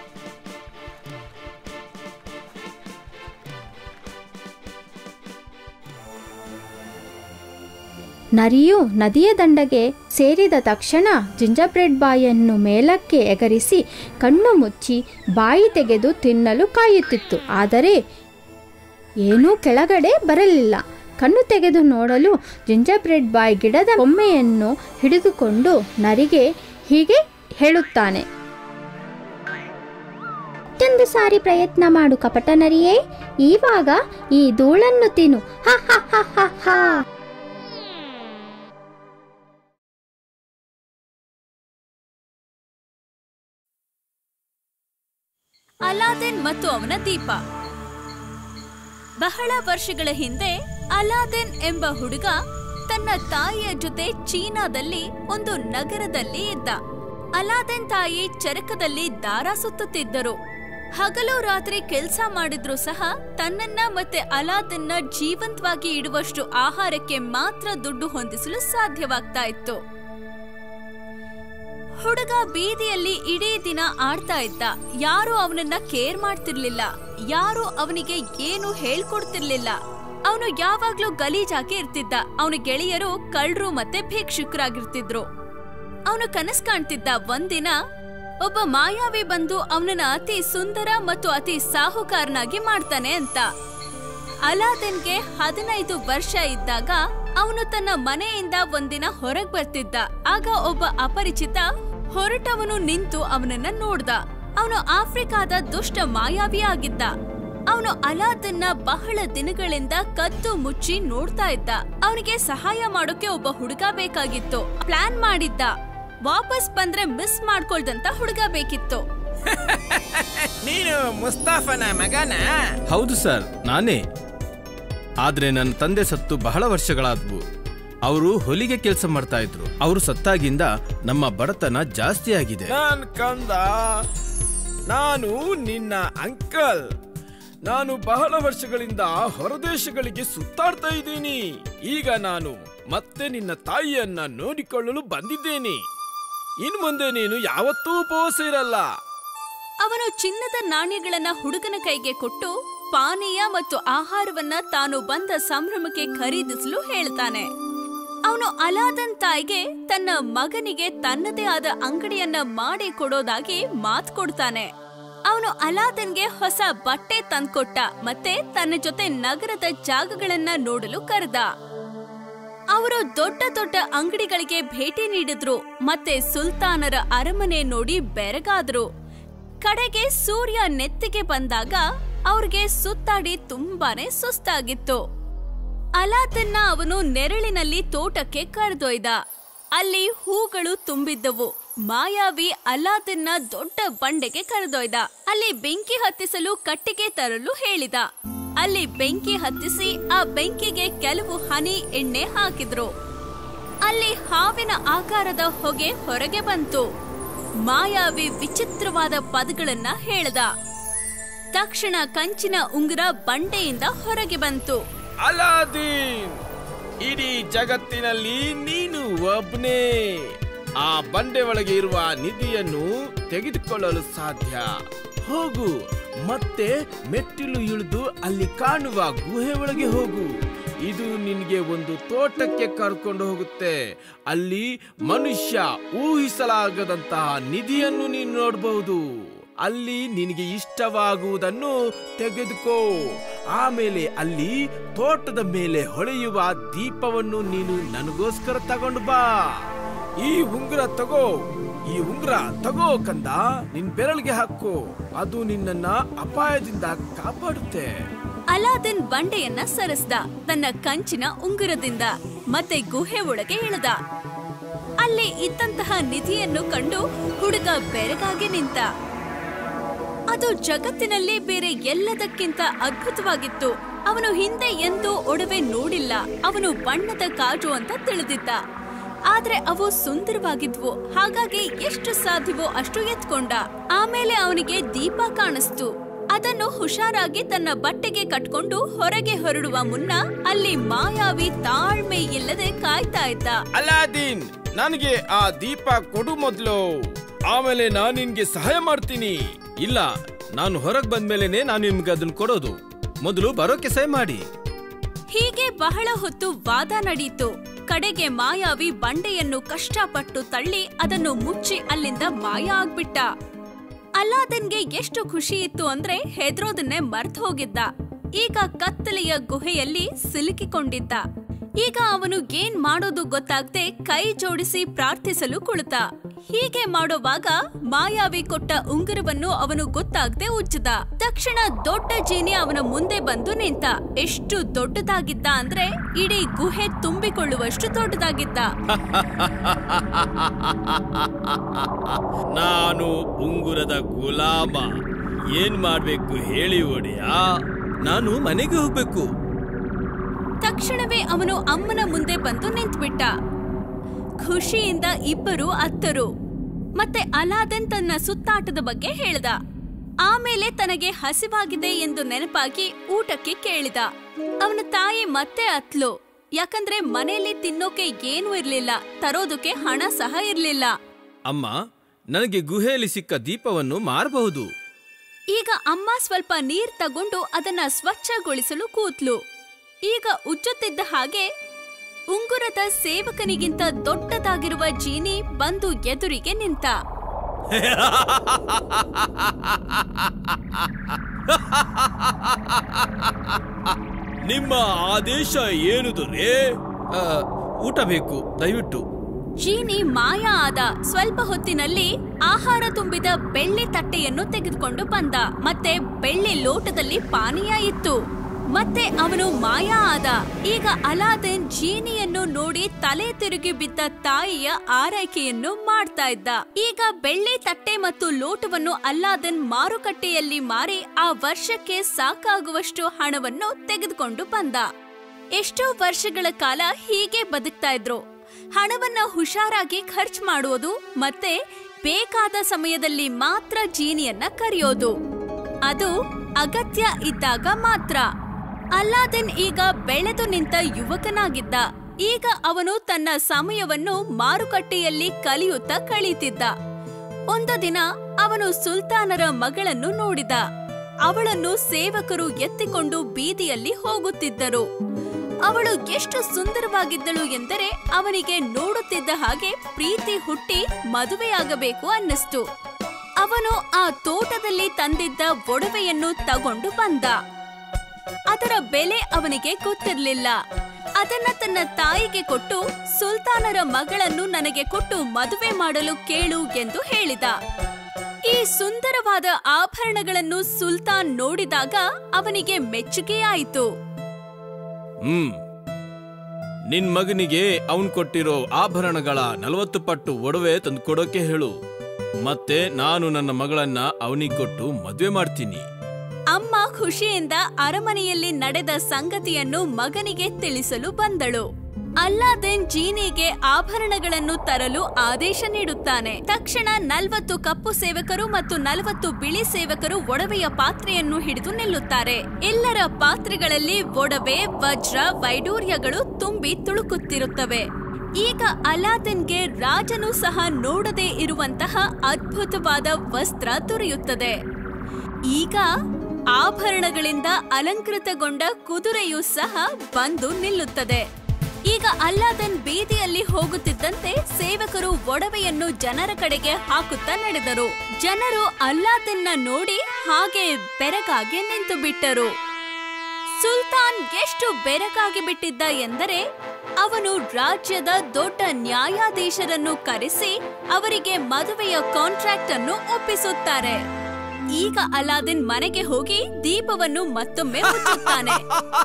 ನರಿಯು ನದಿಯ ದಂಡೆಗೆ ಸೇರಿದ ತಕ್ಷಣ ಜಿಂಜರ್ಬ್ರೆಡ್ ಬಾಯನ್ನು ಮೇಲಕ್ಕೆ ಎಗರಿಸಿ ಕಣ್ಣು ಮುಚ್ಚಿ ಬಾಯಿ ತೆಗೆದು ತಿನ್ನಲು ಕಾಯುತ್ತಿತ್ತು. ಆದರೆ ಏನೂ ಕೆಳಗಡೆ ಬರಲಿಲ್ಲ. ಕಣ್ಣು ತೆಗೆದು ನೋಡಲು ಜಿಂಜರ್ಬ್ರೆಡ್ ಬಾಯ್ ಗಿಡದ ಕೊಂಬೆಯನ್ನು ಹಿಡಿದುಕೊಂಡು ನರಿಗೆ ಹೀಗೆ ಹೇಳುತ್ತಾನೆ. ಮತ್ತೊಂದು ಸಾರಿ ಪ್ರಯತ್ನ ಮಾಡು ಕಪಟ ನರಿಯೇ. ಈವಾಗ ಈ ಧೂಳನ್ನು ತಿನ್ನು. ಹ ಹ ಹ ಹ ಹ. ಅಲಾದಿನ್ ಮತ್ತು ಅವನ ದೀಪ. ಬಹಳ ವರ್ಷಗಳ ಹಿಂದೆ ಅಲಾದಿನ್ ಎಂಬ ಹುಡುಗ ತನ್ನ ತಾಯಿಯ ಜೊತೆ ಚೀನಾದಲ್ಲಿ ಒಂದು ನಗರದಲ್ಲಿ ಇದ್ದ. ಅಲಾದಿನ್ ತಾಯಿ ಚರಕದಲ್ಲಿ ದಾರ ಸುತ್ತುತ್ತಿದ್ದರು. ಹಗಲು ರಾತ್ರಿ ಕೆಲಸ ಮಾಡಿದ್ರೂ ಸಹ ತನ್ನನ್ನ ಮತ್ತೆ ಅಲಾದಿನ್ನ ಜೀವಂತವಾಗಿ ಇಡುವಷ್ಟು ಆಹಾರಕ್ಕೆ ಮಾತ್ರ ದುಡ್ಡು ಹೊಂದಿಸಲು ಸಾಧ್ಯವಾಗ್ತಾ ಇತ್ತು. ಹುಡುಗ ಬೀದಿಯಲ್ಲಿ ಇಡೀ ದಿನ ಆಡ್ತಾ ಇದ್ದ. ಯಾರು ಅವನನ್ನ ಕೇರ್ ಮಾಡ್ತಿರ್ಲಿಲ್ಲ. ಯಾರು ಅವನಿಗೆ ಏನು ಹೇಳ್ಕೊಡ್ತಿರ್ಲಿಲ್ಲ. ಅವನು ಯಾವಾಗ್ಲೂ ಗಲೀಜಾಗಿ ಇರ್ತಿದ್ದ. ಅವನ ಗೆಳೆಯರು ಕಳ್ಳರು ಮತ್ತೆ ಭಿಕ್ಷುಕರಾಗಿರ್ತಿದ್ರು. ಅವನು ಕನಸು ಕಾಣ್ತಿದ್ದ, ಒಂದಿನ ಒಬ್ಬ ಮಾಯಾವಿ ಬಂದು ಅವನನ್ನ ಅತಿ ಸುಂದರ ಮತ್ತು ಅತಿ ಸಾಹುಕಾರನಾಗಿ ಮಾಡ್ತಾನೆ ಅಂತ. ಅಲಾದಿನ್ಗೆ 15 ವರ್ಷ ಇದ್ದಾಗ ಅವನು ತನ್ನ ಮನೆಯಿಂದ ಒಂದಿನ ಹೊರಗ್ ಬರ್ತಿದ್ದ. ಆಗ ಒಬ್ಬ ಅಪರಿಚಿತ ಹೊರಟವನು ನಿಂತು ಅವನನ್ನ ನೋಡ್ದ. ಅವನು ಆಫ್ರಿಕಾದ ದುಷ್ಟ ಮಾಯಾವಿ ಆಗಿದ್ದ. ಅವನು ಅಲಾದಿನ್ನ ಬಹಳ ದಿನಗಳಿಂದ ಕದ್ದು ಮುಚ್ಚಿ ನೋಡ್ತಾ ಇದ್ದ. ಅವನಿಗೆ ಸಹಾಯ ಮಾಡೋಕೆ ಒಬ್ಬ ಹುಡುಗ ಬೇಕಾಗಿತ್ತು. ಪ್ಲಾನ್ ಮಾಡಿದ್ದ, ವಾಪಸ್ ಬಂದ್ರೆ ಮಿಸ್ ಮಾಡ್ಕೊಳ್ದಂತ ಹುಡುಗ ಬೇಕಿತ್ತು. ನೀನು ಮುಸ್ತಾಫನ ಮಗನ? ಹೌದು ಸರ್, ನಾನೇ. ಆದ್ರೆ ನನ್ನ ತಂದೆ ಸತ್ತು ಬಹಳ ವರ್ಷಗಳಾದ್ವು. ಅವರು ಹೊಲಿಗೆ ಕೆಲಸ ಮಾಡ್ತಾ ಇದ್ರು. ಅವರು ಸತ್ತಾಗಿಂದ ನಮ್ಮ ಬಡತನ ಜಾಸ್ತಿ ಆಗಿದೆ. ನಾನ್ ಕಂದ, ನಾನು ನಿನ್ನ ಅಂಕಲ್. ನಾನು ಬಹಳ ವರ್ಷಗಳಿಂದ ಹೊರದೇಶಗಳಿಗೆ ಸುತ್ತಾಡ್ತಾ ಇದ್ದೀನಿ. ಈಗ ನಾನು ಮತ್ತೆ ನಿನ್ನ ತಾಯಿಯನ್ನ ನೋಡಿಕೊಳ್ಳಲು ಬಂದಿದ್ದೇನೆ. ಇನ್ ಮುಂದೆ ನೀನು ಯಾವತ್ತೂ ಉಪವಾಸ ಇರಲ್ಲ. ಅವನು ಚಿನ್ನದ ನಾಣ್ಯಗಳನ್ನ ಹುಡುಗನ ಕೈಗೆ ಕೊಟ್ಟು ಪಾನೀಯ ಮತ್ತು ಆಹಾರವನ್ನ ತಾನು ಬಂದ ಸಂಭ್ರಮಕ್ಕೆ ಖರೀದಿಸಲು ಹೇಳ್ತಾನೆ. ಅವನು ಅಲಾದಿನ್ ತಾಯಿಗೆ ತನ್ನ ಮಗನಿಗೆ ತನ್ನದೇ ಆದ ಅಂಗಡಿಯನ್ನ ಮಾಡಿ ಕೊಡೋದಾಗಿ ಮಾತು ಕೊಡ್ತಾನೆ. ಅವನು ಅಲಾದಿನ್ಗೆ ಹೊಸ ಬಟ್ಟೆ ತಂದ್ಕೊಟ್ಟ ಮತ್ತೆ ತನ್ನ ಜೊತೆ ನಗರದ ಜಾಗಗಳನ್ನ ನೋಡಲು ಕರೆದ. ಅವರು ದೊಡ್ಡ ದೊಡ್ಡ ಅಂಗಡಿಗಳಿಗೆ ಭೇಟಿ ನೀಡಿದ್ರು ಮತ್ತೆ ಸುಲ್ತಾನರ ಅರಮನೆ ನೋಡಿ ಬೆರಗಾದ್ರು. ಕಡೆಗೆ ಸೂರ್ಯ ನೆತ್ತಿಗೆ ಬಂದಾಗ ಅವ್ರಿಗೆ ಸುತ್ತಾಡಿ ತುಂಬಾನೇ ಸುಸ್ತಾಗಿತ್ತು. ಅಲಾದಿನ್ನ ಅವನು ನೆರಳಿನಲ್ಲಿ ತೋಟಕ್ಕೆ ಕರೆದೊಯ್ದ. ಅಲ್ಲಿ ಹೂಗಳು ತುಂಬಿದ್ದವು. ಮಾಯಾವಿ ಅಲಾದಿನ್ನ ದೊಡ್ಡ ಬಂಡೆಗೆ ಕರೆದೊಯ್ದ. ಅಲ್ಲಿ ಬೆಂಕಿ ಹತ್ತಿಸಲು ಕಟ್ಟಿಗೆ ತರಲು ಹೇಳಿದ. ಅಲ್ಲಿ ಬೆಂಕಿ ಹತ್ತಿಸಿ ಆ ಬೆಂಕಿಗೆ ಕೆಲವು ಹನಿ ಎಣ್ಣೆ ಹಾಕಿದ್ರು. ಅಲ್ಲಿ ಹಾವಿನ ಆಕಾರದ ಹೊಗೆ ಹೊರಗೆ ಬಂತು. ಮಾಯಾವಿ ವಿಚಿತ್ರವಾದ ಪದಗಳನ್ನ ಹೇಳ್ದ. ತಕ್ಷಣ ಕಂಚಿನ ಉಂಗುರ ಬಂಡೆಯಿಂದ ಹೊರಗೆ ಬಂತು. ಅಲಾದೀನ್, ಇಡೀ ಜಗತ್ತಿನಲ್ಲಿ ನೀನು ಒಬ್ನೇ ಆ ಬಂಡೆ ಒಳಗೆ ಇರುವ ನಿಧಿಯನ್ನು ತೆಗೆದುಕೊಳ್ಳಲು ಸಾಧ್ಯ. ಹೋಗು, ಮತ್ತೆ ಮೆಟ್ಟಿಲು ಇಳಿದು ಅಲ್ಲಿ ಕಾಣುವ ಗುಹೆ ಒಳಗೆ ಹೋಗು. ಇದು ನಿನ್ಗೆ ಒಂದು ತೋಟಕ್ಕೆ ಕರ್ಕೊಂಡು ಹೋಗುತ್ತೆ. ಅಲ್ಲಿ ಮನುಷ್ಯ ಊಹಿಸಲಾಗದಂತಹ ನಿಧಿಯನ್ನು ನೀನು ನೋಡಬಹುದು. ಅಲ್ಲಿ ನಿನಗೆ ಇಷ್ಟವಾಗುವುದನ್ನು ತೆಗೆದುಕೋ. ಆಮೇಲೆ ಅಲ್ಲಿ ತೋಟದ ಮೇಲೆ ಹೊಳೆಯುವ ದೀಪವನ್ನು ನೀನು ನನಗೋಸ್ಕರ ತಗೊಂಡು ಬಾ. ಈ ಉಂಗುರ ತಗೋ, ಈ ಉಂಗುರ ತಗೋ ಕಂದ, ನಿನ್ ಬೆರಳಿಗೆ ಹಾಕೋ. ಅದು ನಿನ್ನನ್ನ ಅಪಾಯದಿಂದ ಕಾಪಾಡುತ್ತೆ. ಅಲಾದಿನ್ ಬಂಡೆಯನ್ನ ಸರಿಸ್ದ ತನ್ನ ಕಂಚಿನ ಉಂಗುರದಿಂದ ಮತ್ತೆ ಗುಹೆ ಒಳಗೆ ಇಳಿದ. ಅಲ್ಲಿ ಇದ್ದಂತಹ ನಿಧಿಯನ್ನು ಕಂಡು ಹುಡುಗ ಬೆರಗಾಗಿ ನಿಂತ. ಅದು ಜಗತ್ತಿನಲ್ಲಿ ಬೇರೆ ಎಲ್ಲದಕ್ಕಿಂತ ಅದ್ಭುತವಾಗಿತ್ತು. ಅವನು ಹಿಂದೆ ಎಂದೂ ಒಡವೆ ನೋಡಿಲ್ಲ. ಅವನು ಬಣ್ಣದ ಕಾಜು ಅಂತ ತಿಳಿದಿದ್ದ. ಆದ್ರೆ ಅವು ಸುಂದರವಾಗಿದ್ವು. ಹಾಗಾಗಿ ಎಷ್ಟು ಸಾಧ್ಯವೋ ಅಷ್ಟು ಎತ್ಕೊಂಡ. ಆಮೇಲೆ ಅವನಿಗೆ ದೀಪ ಕಾಣಿಸ್ತು. ಅದನ್ನು ಹುಷಾರಾಗಿ ತನ್ನ ಬಟ್ಟೆಗೆ ಕಟ್ಕೊಂಡು ಹೊರಗೆ ಹೊರಡುವ ಮುನ್ನ ಅಲ್ಲಿ ಮಾಯಾವಿ ತಾಳ್ಮೆ ಇಲ್ಲದೆ ಕಾಯ್ತಾ ಇದ್ದ. ಅಲಾದೀನ್, ನನಗೆ ಆ ದೀಪ ಕೊಡು ಮೊದಲು, ಆಮೇಲೆ ನಾನು ನಿನ್ಗೆ ಸಹಾಯ ಮಾಡ್ತೀನಿ. ಇಲ್ಲ, ನಾನು ಹೊರಗೆ ಬಂದ್ಮೇಲೆನೆ ನಾನು ನಿಮ್ಗೆ ಅದನ್ನ ಕೊಡೋದು. ಮೊದಲು ಬರೋಕೆ ಸಹಾಯ ಮಾಡಿ. ಹೀಗೆ ಬಹಳ ಹೊತ್ತು ವಾದ ನಡೆಯಿತು. ಕಡೆಗೆ ಮಾಯಾವಿ ಬಂಡೆಯನ್ನು ಕಷ್ಟಪಟ್ಟು ತಳ್ಳಿ ಅದನ್ನು ಮುಚ್ಚಿ ಅಲ್ಲಿಂದ ಮಾಯ ಆಗ್ಬಿಟ್ಟ. ಅಲಾದಿನ್ಗೆ ಎಷ್ಟು ಖುಷಿ ಇತ್ತು ಅಂದ್ರೆ ಹೆದ್ರೋದನ್ನೇ ಮರ್ತು ಹೋಗಿದ್ದ. ಈಗ ಕತ್ತಲೆಯ ಗುಹೆಯಲ್ಲಿ ಸಿಲುಕಿಕೊಂಡಿದ್ದ. ಈಗ ಅವನು ಏನ್ ಮಾಡೋದು ಗೊತ್ತಾಗದೆ ಕೈ ಜೋಡಿಸಿ ಪ್ರಾರ್ಥಿಸಲು ಕುಳಿತ. ಹೀಗೆ ಮಾಡೋವಾಗ ಮಾಯಾವಿ ಕೊಟ್ಟ ಉಂಗುರವನ್ನು ಅವನು ಗೊತ್ತಾಗದೆ ಉಜ್ಜಿದ. ತಕ್ಷಣ ದೊಡ್ಡ ಜೀನಿ ಅವನ ಮುಂದೆ ಬಂದು ನಿಂತ. ಎಷ್ಟು ದೊಡ್ಡದಾಗಿದ್ದ ಅಂದ್ರೆ ಇಡೀ ಗುಹೆ ತುಂಬಿಕೊಳ್ಳುವಷ್ಟು ದೊಡ್ಡದಾಗಿದ್ದ. ನಾನು ಉಂಗುರದ ಗುಲಾಮ, ಏನ್ ಮಾಡ್ಬೇಕು ಹೇಳಿ ಒಡೆಯ? ನಾನು ಮನೆಗೆ ಹೋಗ್ಬೇಕು. ತಕ್ಷಣವೇ ಅವನು ಅಮ್ಮನ ಮುಂದೆ ಬಂದು ನಿಂತ್ಬಿಟ್ಟ. ಖುಷಿಯಿಂದ ಇಬ್ಬರು ಅತ್ತರು. ಮತ್ತೆ ಅಲಾದಿನ್ ತನ್ನ ಸುತ್ತಾಟದ ಬಗ್ಗೆ ಹೇಳ್ದ. ಆಮೇಲೆ ತನಗೆ ಹಸಿವಾಗಿದೆ ಎಂದು ನೆನಪಾಗಿ ಊಟಕ್ಕೆ ಕೇಳಿದ. ಅವನ ತಾಯಿ ಮತ್ತೆ ಅತ್ಲು. ಯಾಕಂದ್ರೆ ಮನೆಯಲ್ಲಿ ತಿನ್ನೋಕೆ ಏನೂ ಇರ್ಲಿಲ್ಲ, ತರೋದಕ್ಕೆ ಹಣ ಸಹ ಇರ್ಲಿಲ್ಲ. ಅಮ್ಮ, ನನಗೆ ಗುಹೆಯಲ್ಲಿ ಸಿಕ್ಕ ದೀಪವನ್ನು ಮಾರಬಹುದು. ಈಗ ಅಮ್ಮ ಸ್ವಲ್ಪ ನೀರ್ ತಗೊಂಡು ಅದನ್ನ ಸ್ವಚ್ಛಗೊಳಿಸಲು ಕೂತ್ಲು. ಈಗ ಉಜ್ಜುತ್ತಿದ್ದ ಹಾಗೆ ಉಂಗುರದ ಸೇವಕನಿಗಿಂತ ದೊಡ್ಡದಾಗಿರುವ ಜೀನಿ ಬಂದು ಎದುರಿಗೆ ನಿಂತ. ನಿಮ್ಮ ಆದೇಶ ಏನು ದೊರೆ? ಊಟ ಬೇಕು, ದಯವಿಟ್ಟು. ಜೀನಿ ಮಾಯ ಆದ. ಸ್ವಲ್ಪ ಹೊತ್ತಿನಲ್ಲಿ ಆಹಾರ ತುಂಬಿದ ಬೆಳ್ಳಿ ತಟ್ಟೆಯನ್ನು ತೆಗೆದುಕೊಂಡು ಬಂದ. ಮತ್ತೆ ಬೆಳ್ಳಿ ಲೋಟದಲ್ಲಿ ಪಾನೀಯ ಇತ್ತು. ಮತ್ತೆ ಅವನು ಮಾಯ ಆದ. ಈಗ ಅಲಾದಿನ್ ಜೀನಿಯನ್ನು ನೋಡಿ ತಲೆ ತಿರುಗಿ ಬಿದ್ದ ತಾಯಿಯ ಆರೈಕೆಯನ್ನು ಮಾಡ್ತಾ ಇದ್ದ. ಈಗ ಬೆಳ್ಳಿ ತಟ್ಟೆ ಮತ್ತು ಲೋಟವನ್ನು ಅಲಾದಿನ್ ಮಾರುಕಟ್ಟೆಯಲ್ಲಿ ಮಾರಿ ಆ ವರ್ಷಕ್ಕೆ ಸಾಕಾಗುವಷ್ಟು ಹಣವನ್ನು ತೆಗೆದುಕೊಂಡು ಬಂದ. ಎಷ್ಟೋ ವರ್ಷಗಳ ಕಾಲ ಹೀಗೆ ಬದುಕ್ತಾ ಇದ್ರು. ಹಣವನ್ನ ಹುಷಾರಾಗಿ ಖರ್ಚು ಮಾಡುವುದು ಮತ್ತೆ ಬೇಕಾದ ಸಮಯದಲ್ಲಿ ಮಾತ್ರ ಜೀನಿಯನ್ನ ಕರೆಯೋದು, ಅದು ಅಗತ್ಯ ಇದ್ದಾಗ ಮಾತ್ರ. ಅಲಾದಿನ್ ಈಗ ಬೆಳೆದು ನಿಂತ ಯುವಕನಾಗಿದ್ದ. ಈಗ ಅವನು ತನ್ನ ಸಮಯವನ್ನು ಮಾರುಕಟ್ಟೆಯಲ್ಲಿ ಕಲಿಯುತ್ತಾ ಕಳೀತಿದ್ದ. ಒಂದು ದಿನ ಅವನು ಸುಲ್ತಾನರ ಮಗಳನ್ನು ನೋಡಿದ. ಅವಳನ್ನು ಸೇವಕರು ಎತ್ತಿಕೊಂಡು ಬೀದಿಯಲ್ಲಿ ಹೋಗುತ್ತಿದ್ದರು. ಅವಳು ಎಷ್ಟು ಸುಂದರವಾಗಿದ್ದಳು ಎಂದರೆ ಅವನಿಗೆ ನೋಡುತ್ತಿದ್ದ ಹಾಗೆ ಪ್ರೀತಿ ಹುಟ್ಟಿ ಮದುವೆಯಾಗಬೇಕು ಅನ್ನಿಸ್ತು. ಅವನು ಆ ತೋಟದಲ್ಲಿ ತಂದಿದ್ದ ಒಡವೆಯನ್ನು ತಗೊಂಡು ಬಂದ. ಅದರ ಬೆಲೆ ಅವನಿಗೆ ಗೊತ್ತಿರಲಿಲ್ಲ. ಅದನ್ನ ತನ್ನ ತಾಯಿಗೆ ಕೊಟ್ಟು, ಸುಲ್ತಾನರ ಮಗಳನ್ನು ನನಗೆ ಕೊಟ್ಟು ಮದುವೆ ಮಾಡಲು ಕೇಳು ಎಂದು ಹೇಳಿದ. ಈ ಸುಂದರವಾದ ಆಭರಣಗಳನ್ನು ಸುಲ್ತಾನ್ ನೋಡಿದಾಗ ಅವನಿಗೆ ಮೆಚ್ಚುಗೆಯಾಯಿತು. ನಿನ್ ಮಗನಿಗೆ ಅವನ್ ಕೊಟ್ಟಿರೋ ಆಭರಣಗಳ 40 ಪಟ್ಟು ಒಡವೆ ತಂದುಕೊಡೋಕೆ ಹೇಳು. ಮತ್ತೆ ನಾನು ನನ್ನ ಮಗಳನ್ನ ಅವನಿಗೆ ಕೊಟ್ಟು ಮದ್ವೆ ಮಾಡ್ತೀನಿ. ಅಮ್ಮ ಖುಷಿಯಿಂದ ಅರಮನೆಯಲ್ಲಿ ನಡೆದ ಸಂಗತಿಯನ್ನು ಮಗನಿಗೆ ತಿಳಿಸಲು ಬಂದಳು. ಅಲಾದಿನ್ ಜೀನಿಗೆ ಆಭರಣಗಳನ್ನು ತರಲು ಆದೇಶ ನೀಡುತ್ತಾನೆ. ತಕ್ಷಣ 40 ಕಪ್ಪು ಸೇವಕರು ಮತ್ತು 40 ಬಿಳಿ ಸೇವಕರು ಒಡವೆಯ ಪಾತ್ರೆಯನ್ನು ಹಿಡಿದು ನಿಲ್ಲುತ್ತಾರೆ. ಎಲ್ಲರ ಪಾತ್ರೆಗಳಲ್ಲಿ ಒಡವೆ, ವಜ್ರ, ವೈಡೂರ್ಯಗಳು ತುಂಬಿ ತುಳುಕುತ್ತಿರುತ್ತವೆ. ಈಗ ಅಲಾದಿನ್ಗೆ ರಾಜನು ಸಹ ನೋಡದೇ ಇರುವಂತಹ ಅದ್ಭುತವಾದ ವಸ್ತ್ರ ದೊರೆಯುತ್ತದೆ. ಈಗ ಆಭರಣಗಳಿಂದ ಅಲಂಕೃತಗೊಂಡ ಕುದುರೆಯೂ ಸಹ ಬಂದು ನಿಲ್ಲುತ್ತದೆ. ಈಗ ಅಲಾದಿನ್ ಬೀದಿಯಲ್ಲಿ ಹೋಗುತ್ತಿದ್ದಂತೆ ಸೇವಕರು ಒಡವೆಯನ್ನು ಜನರ ಕಡೆಗೆ ಹಾಕುತ್ತಾ ನಡೆದರು. ಜನರು ಅಲಾದಿನ್ನ ನೋಡಿ ಹಾಗೆ ಬೆರಗಾಗಿ ನಿಂತು ಬಿಟ್ಟರು. ಸುಲ್ತಾನ್ ಎಷ್ಟು ಬೆರಗಾಗಿ ಬಿಟ್ಟಿದ್ದ ಎಂದರೆ ಅವನು ರಾಜ್ಯದ ದೊಡ್ಡ ನ್ಯಾಯಾಧೀಶರನ್ನು ಕರೆಸಿ ಅವರಿಗೆ ಮದುವೆಯ ಕಾಂಟ್ರಾಕ್ಟ್ ಅನ್ನು ಒಪ್ಪಿಸುತ್ತಾರೆ. ಈಗ ಅಲಾದಿನ್ ಮನೆಗೆ ಹೋಗಿ ದೀಪವನ್ನು ಮತ್ತೊಮ್ಮೆ ಮುಚ್ಚುತ್ತಾನೆ.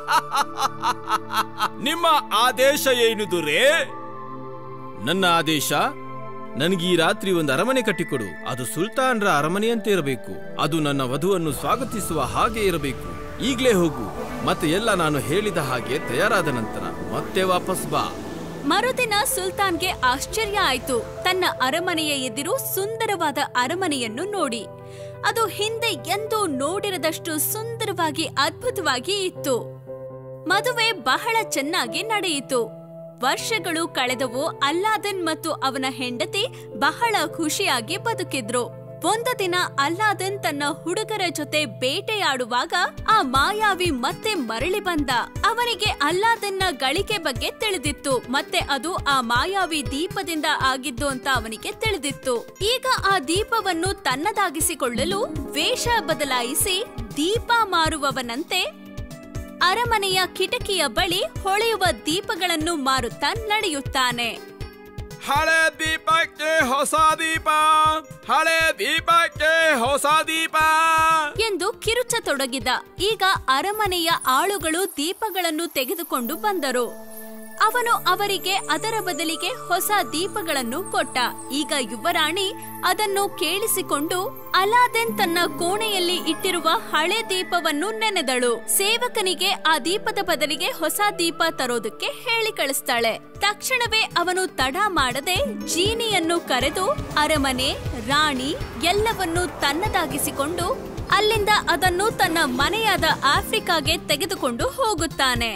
ನಿಮ್ಮ ಆದೇಶ ಏನು ದೊರೆ? ನನ್ನ ಆದೇಶ, ನನಗೆ ಈ ರಾತ್ರಿ ಒಂದು ಅರಮನೆ ಕಟ್ಟಿಕೊಡು. ಅದು ಸುಲ್ತಾನ್ರ ಅರಮನೆಯಂತೆ ಇರಬೇಕು. ಅದು ನನ್ನ ವಧುವನ್ನು ಸ್ವಾಗತಿಸುವ ಹಾಗೆ ಇರಬೇಕು. ಈಗ್ಲೇ ಹೋಗು, ಮತ್ತೆ ಎಲ್ಲ ನಾನು ಹೇಳಿದ ಹಾಗೆ ತಯಾರಾದ ನಂತರ ಮತ್ತೆ ವಾಪಸ್ ಬಾ. ಮರುದಿನ ಸುಲ್ತಾನ್ಗೆ ಆಶ್ಚರ್ಯ ಆಯ್ತು. ತನ್ನ ಅರಮನೆಯ ಎದುರು ಸುಂದರವಾದ ಅರಮನೆಯನ್ನು ನೋಡಿ. ಅದು ಹಿಂದೆ ಎಂದೂ ನೋಡಿರದಷ್ಟು ಸುಂದರವಾಗಿ ಅದ್ಭುತವಾಗಿ ಇತ್ತು. ಮದುವೆ ಬಹಳ ಚೆನ್ನಾಗಿ ನಡೆಯಿತು. ವರ್ಷಗಳು ಕಳೆದವು. ಅಲ್ಲಾದಿನ್ ಮತ್ತು ಅವನ ಹೆಂಡತಿ ಬಹಳ ಖುಷಿಯಾಗಿ ಬದುಕಿದ್ರು. ಒಂದು ದಿನ ಅಲ್ಲಾದಿನ್ ತನ್ನ ಹುಡುಗರ ಜೊತೆ ಬೇಟೆಯಾಡುವಾಗ ಆ ಮಾಯಾವಿ ಮತ್ತೆ ಮರಳಿ ಬಂದ. ಅವನಿಗೆ ಅಲ್ಲಾದಿನ್ನ ಗಳಿಕೆ ಬಗ್ಗೆ ತಿಳಿದಿತ್ತು, ಮತ್ತೆ ಅದು ಆ ಮಾಯಾವಿ ದೀಪದಿಂದ ಆಗಿದ್ದು ಅಂತ ಅವನಿಗೆ ತಿಳಿದಿತ್ತು. ಈಗ ಆ ದೀಪವನ್ನು ತನ್ನದಾಗಿಸಿಕೊಳ್ಳಲು ವೇಷ ಬದಲಾಯಿಸಿ ದೀಪ ಮಾರುವವನಂತೆ ಅರಮನೆಯ ಕಿಟಕಿಯ ಬಳಿ ಹೊಳೆಯುವ ದೀಪಗಳನ್ನು ಮಾರುತ್ತಾ ನಡೆಯುತ್ತಾನೆ. ಹಳೆ ದೀಪಕ್ಕೆ ಹೊಸ ದೀಪ, ಹಳೆ ದೀಪಕ್ಕೆ ಹೊಸ ದೀಪ ಎಂದು ಕಿರುಚತೊಡಗಿದ. ಈಗ ಅರಮನೆಯ ಆಳುಗಳು ದೀಪಗಳನ್ನು ತೆಗೆದುಕೊಂಡು ಬಂದರು. ಅವನು ಅವರಿಗೆ ಅದರ ಬದಲಿಗೆ ಹೊಸ ದೀಪಗಳನ್ನು ಕೊಟ್ಟ. ಈಗ ಯುವರಾಣಿ ಅದನ್ನು ಕೇಳಿಸಿಕೊಂಡು ಅಲಾದಿನ್ ತನ್ನ ಕೋಣೆಯಲ್ಲಿ ಇಟ್ಟಿರುವ ಹಳೆ ದೀಪವನ್ನು ನೆನೆದಳು. ಸೇವಕನಿಗೆ ಆ ದೀಪದ ಬದಲಿಗೆ ಹೊಸ ದೀಪ ತರೋದಕ್ಕೆ ಹೇಳಿ ಕಳಿಸ್ತಾಳೆ. ತಕ್ಷಣವೇ ಅವನು ತಡ ಮಾಡದೆ ಜೀನಿಯನ್ನು ಕರೆದು ಅರಮನೆ, ರಾಣಿ ಎಲ್ಲವನ್ನೂ ತನ್ನದಾಗಿಸಿಕೊಂಡು ಅಲ್ಲಿಂದ ಅದನ್ನು ತನ್ನ ಮನೆಯಾದ ಆಫ್ರಿಕಾಗೆ ತೆಗೆದುಕೊಂಡು ಹೋಗುತ್ತಾನೆ.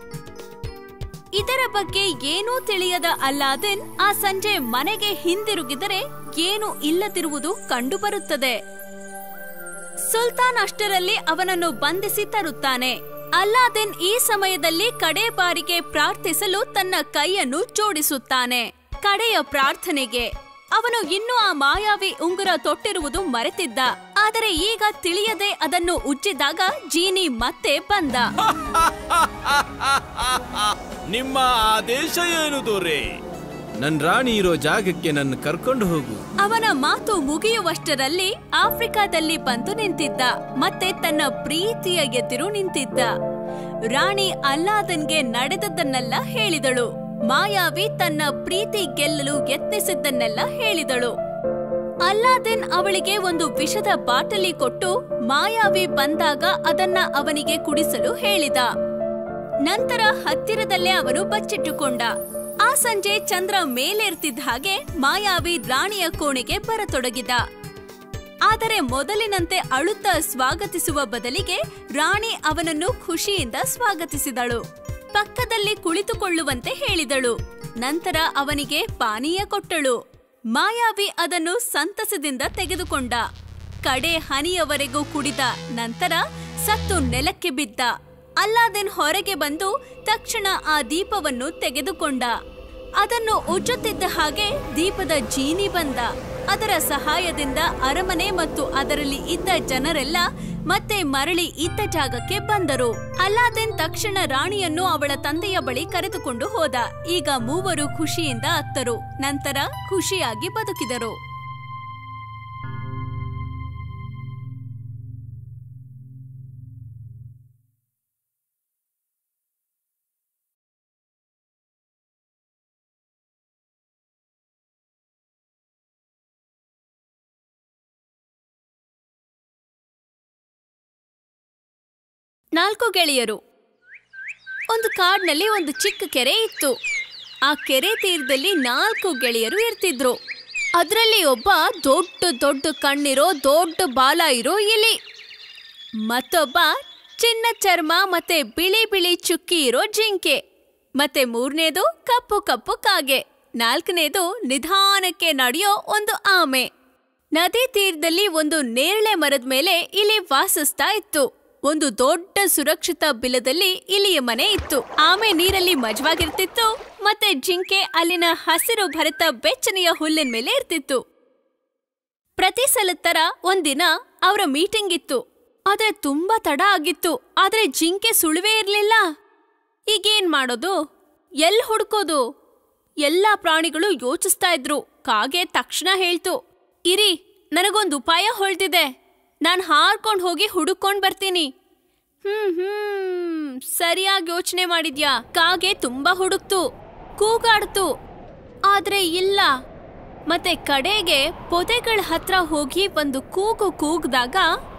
ಇದರ ಬಗ್ಗೆ ಏನೂ ತಿಳಿಯದ ಅಲ್ಲಾದಿನ್ ಆ ಸಂಜೆ ಮನೆಗೆ ಹಿಂದಿರುಗಿದರೆ ಏನೂ ಇಲ್ಲದಿರುವುದು ಕಂಡುಬರುತ್ತದೆ. ಸುಲ್ತಾನ್ ಅಷ್ಟರಲ್ಲಿ ಅವನನ್ನು ಬಂಧಿಸಿ ತರುತ್ತಾನೆ. ಅಲ್ಲಾದಿನ್ ಈ ಸಮಯದಲ್ಲಿ ಕಡೆ ಬಾರಿಗೆ ಪ್ರಾರ್ಥಿಸಲು ತನ್ನ ಕೈಯನ್ನು ಜೋಡಿಸುತ್ತಾನೆ. ಕಡೆಯ ಪ್ರಾರ್ಥನೆಗೆ ಅವನು ಇನ್ನೂ ಆ ಮಾಯಾವಿ ಉಂಗುರ ತೊಟ್ಟಿರುವುದು ಮರೆತಿದ್ದ. ಆದರೆ ಈಗ ತಿಳಿಯದೆ ಅದನ್ನು ಉಜ್ಜಿದಾಗ ಜೀನಿ ಮತ್ತೆ ಬಂದ. ನಿಮ್ಮ ಆದೇಶ ಏನು ದೊರೆ? ನನ್ ರಾಣಿ ಇರೋ ಜಾಗಕ್ಕೆ ನನ್ನ ಕರ್ಕೊಂಡು ಹೋಗು. ಅವನ ಮಾತು ಮುಗಿಯುವಷ್ಟರಲ್ಲಿ ಆಫ್ರಿಕಾದಲ್ಲಿ ಬಂದು ನಿಂತಿದ್ದ, ಮತ್ತೆ ತನ್ನ ಪ್ರೀತಿಯ ಎದುರು ನಿಂತಿದ್ದ. ರಾಣಿ ಅಲ್ಲಾದಿನ್ಗೆ ನಡೆದದ್ದನ್ನೆಲ್ಲ ಹೇಳಿದಳು. ಮಾಯಾವಿ ತನ್ನ ಪ್ರೀತಿ ಗೆಲ್ಲಲು ಯತ್ನಿಸಿದ್ದನ್ನೆಲ್ಲ ಹೇಳಿದಳು. ಅಲ್ಲಾದಿನ್ ಅವಳಿಗೆ ಒಂದು ವಿಷದ ಬಾಟಲಿ ಕೊಟ್ಟು ಮಾಯಾವಿ ಬಂದಾಗ ಅದನ್ನ ಅವನಿಗೆ ಕುಡಿಸಲು ಹೇಳಿದ. ನಂತರ ಹತ್ತಿರದಲ್ಲೇ ಅವನು ಬಚ್ಚಿಟ್ಟುಕೊಂಡ. ಆ ಸಂಜೆ ಚಂದ್ರ ಮೇಲೇರ್ತಿದ್ದ ಹಾಗೆ ಮಾಯಾವಿ ರಾಣಿಯ ಕೋಣೆಗೆ ಬರತೊಡಗಿದ. ಆದರೆ ಮೊದಲಿನಂತೆ ಅಳುತ್ತಾ ಸ್ವಾಗತಿಸುವ ಬದಲಿಗೆ ರಾಣಿ ಅವನನ್ನು ಖುಷಿಯಿಂದ ಸ್ವಾಗತಿಸಿದಳು. ಪಕ್ಕದಲ್ಲಿ ಕುಳಿತುಕೊಳ್ಳುವಂತೆ ಹೇಳಿದಳು. ನಂತರ ಅವನಿಗೆ ಪಾನೀಯ ಕೊಟ್ಟಳು. ಮಾಯಾವಿ ಅದನ್ನು ಸಂತಸದಿಂದ ತೆಗೆದುಕೊಂಡ. ಕಡೆ ಹನಿಯವರೆಗೂ ಕುಡಿದ ನಂತರ ಸತ್ತು ನೆಲಕ್ಕೆ ಬಿದ್ದ. ಅಲ್ಲಾದಿನ್ ಹೊರಗೆ ಬಂದು ತಕ್ಷಣ ಆ ದೀಪವನ್ನು ತೆಗೆದುಕೊಂಡ. ಅದನ್ನು ಉಜ್ಜುತ್ತಿದ್ದ ಹಾಗೆ ದೀಪದ ಜೀನಿ ಬಂದ. ಅದರ ಸಹಾಯದಿಂದ ಅರಮನೆ ಮತ್ತು ಅದರಲ್ಲಿ ಇದ್ದ ಜನರೆಲ್ಲ ಮತ್ತೆ ಮರಳಿ ಇದ್ದ ಜಾಗಕ್ಕೆ ಬಂದರು. ಅಲ್ಲಾದಿನ್ ತಕ್ಷಣ ರಾಣಿಯನ್ನು ಅವಳ ತಂದೆಯ ಬಳಿ ಕರೆದುಕೊಂಡು ಹೋದ. ಈಗ ಮೂವರು ಖುಷಿಯಿಂದ ಅತ್ತರು. ನಂತರ ಖುಷಿಯಾಗಿ ಬದುಕಿದರು. ನಾಲ್ಕು ಗೆಳೆಯರು. ಒಂದು ಕಾಡಿನಲ್ಲಿ ಒಂದು ಚಿಕ್ಕ ಕೆರೆ ಇತ್ತು. ಆ ಕೆರೆ ತೀರದಲ್ಲಿ 4 ಗೆಳೆಯರು ಇರ್ತಿದ್ರು. ಅದರಲ್ಲಿ ಒಬ್ಬ ದೊಡ್ಡ ದೊಡ್ಡ ಕಣ್ಣಿರೋ ದೊಡ್ಡ ಬಾಲ ಇರೋ ಇಲಿ, ಮತ್ತೊಬ್ಬ ಚಿನ್ನ ಚರ್ಮ ಮತ್ತೆ ಬಿಳಿ ಬಿಳಿ ಚುಕ್ಕಿ ಇರೋ ಜಿಂಕೆ, ಮತ್ತೆ 3ನೇದು ಕಪ್ಪು ಕಪ್ಪು ಕಾಗೆ, 4ನೇದು ನಿಧಾನಕ್ಕೆ ನಡೆಯೋ ಒಂದು ಆಮೆ. ನದಿ ತೀರದಲ್ಲಿ ಒಂದು ನೇರಳೆ ಮರದ ಮೇಲೆ ಇಲಿ ವಾಸಿಸ್ತಾ ಇತ್ತು. ಒಂದು ದೊಡ್ಡ ಸುರಕ್ಷಿತ ಬಿಲದಲ್ಲಿ ಇಲಿಯ ಮನೆ ಇತ್ತು. ಆಮೆ ನೀರಲ್ಲಿ ಮಜವಾಗಿರ್ತಿತ್ತು, ಮತ್ತೆ ಜಿಂಕೆ ಅಲ್ಲಿನ ಹಸಿರು ಭರಿತ ಬೆಚ್ಚನೆಯ ಹುಲ್ಲಿನ ಮೇಲೆ ಇರ್ತಿತ್ತು. ಪ್ರತಿ ಸಲದ ತರ ಒಂದಿನ ಅವರ ಮೀಟಿಂಗ್ ಇತ್ತು. ಆದ್ರೆ ತುಂಬಾ ತಡ ಆಗಿತ್ತು. ಆದ್ರೆ ಜಿಂಕೆ ಸುಳಿವೇ ಇರ್ಲಿಲ್ಲ. ಈಗೇನ್ ಮಾಡೋದು, ಎಲ್ ಹುಡ್ಕೋದು? ಎಲ್ಲಾ ಪ್ರಾಣಿಗಳು ಯೋಚಿಸ್ತಾ ಇದ್ರು. ಕಾಗೆ ತಕ್ಷಣ ಹೇಳ್ತು, ಇರಿ, ನನಗೊಂದು ಉಪಾಯ ಹೊಳ್ದಿದೆ. ನಾನ್ ಹಾರ್ಕೊಂಡ್ ಹೋಗಿ ಹುಡುಕೊಂಡ್ ಬರ್ತೀನಿ. ಸರಿಯಾಗಿ ಯೋಚನೆ ಮಾಡಿದ್ಯಾ? ಕಾಗೆ ತುಂಬಾ ಹುಡುಕ್ತು, ಕೂಗಾಡ್ತು, ಆದ್ರೆ ಇಲ್ಲ. ಮತ್ತೆ ಕಡೆಗೆ ಪೊದೆಗಳ ಹತ್ರ ಹೋಗಿ ಒಂದು ಕೂಗ್ದಾಗ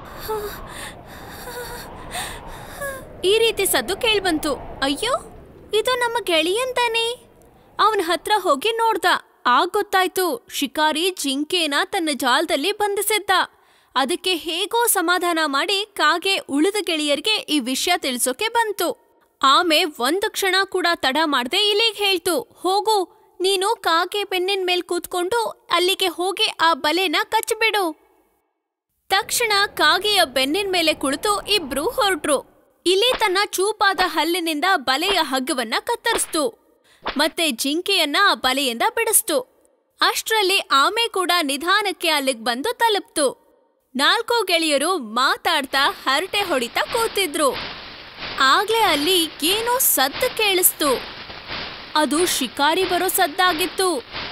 ಈ ರೀತಿ ಸದ್ದು ಕೇಳ್ಬಂತು. ಅಯ್ಯೋ, ಇದು ನಮ್ಮ ಗೆಳೆಯನ್ ತಾನೆ. ಅವನ ಹತ್ರ ಹೋಗಿ ನೋಡ್ದ. ಆಗ ಗೊತ್ತಾಯ್ತು, ಶಿಕಾರಿ ಜಿಂಕೆನ ತನ್ನ ಜಾಲದಲ್ಲಿ ಬಂಧಿಸಿದ್ದ. ಅದಕ್ಕೆ ಹೇಗೋ ಸಮಾಧಾನ ಮಾಡಿ ಕಾಗೆ ಉಳಿದ ಗೆಳೆಯರಿಗೆ ಈ ವಿಷಯ ತಿಳಿಸೋಕೆ ಬಂತು. ಆಮೆ ಒಂದು ಕ್ಷಣ ಕೂಡ ತಡ ಮಾಡದೆ ಇಲ್ಲಿಗೆ ಹೇಳ್ತು, ಹೋಗು, ನೀನು ಕಾಗೆ ಬೆನ್ನಿನ ಮೇಲೆ ಕೂತ್ಕೊಂಡು ಅಲ್ಲಿಗೆ ಹೋಗಿ ಆ ಬಲೆನ ಕಚ್ಚಿಬಿಡು. ತಕ್ಷಣ ಕಾಗೆಯ ಬೆನ್ನಿನ ಮೇಲೆ ಕುಳಿತು ಇಬ್ರು ಹೊರಟ್ರು. ಇಲಿ ತನ್ನ ಚೂಪಾದ ಹಲ್ಲಿನಿಂದ ಬಲೆಯ ಹಗ್ಗವನ್ನ ಕತ್ತರಿಸ್ತು, ಮತ್ತೆ ಜಿಂಕೆಯನ್ನ ಆ ಬಲೆಯಿಂದ ಬಿಡಿಸ್ತು. ಅಷ್ಟರಲ್ಲಿ ಆಮೆ ಕೂಡ ನಿಧಾನಕ್ಕೆ ಅಲ್ಲಿಗೆ ಬಂದು ತಲುಪ್ತು. 4 ಗೆಳೆಯರು ಮಾತಾಡ್ತಾ ಹರಟೆ ಹೊಡಿತಾ ಕೂತಿದ್ರು. ಆಗ್ಲೇ ಅಲ್ಲಿ ಏನೋ ಸದ್ದು ಕೇಳಿಸ್ತು. ಅದು ಶಿಕಾರಿ ಬರೋ ಸದ್ದಾಗಿತ್ತು.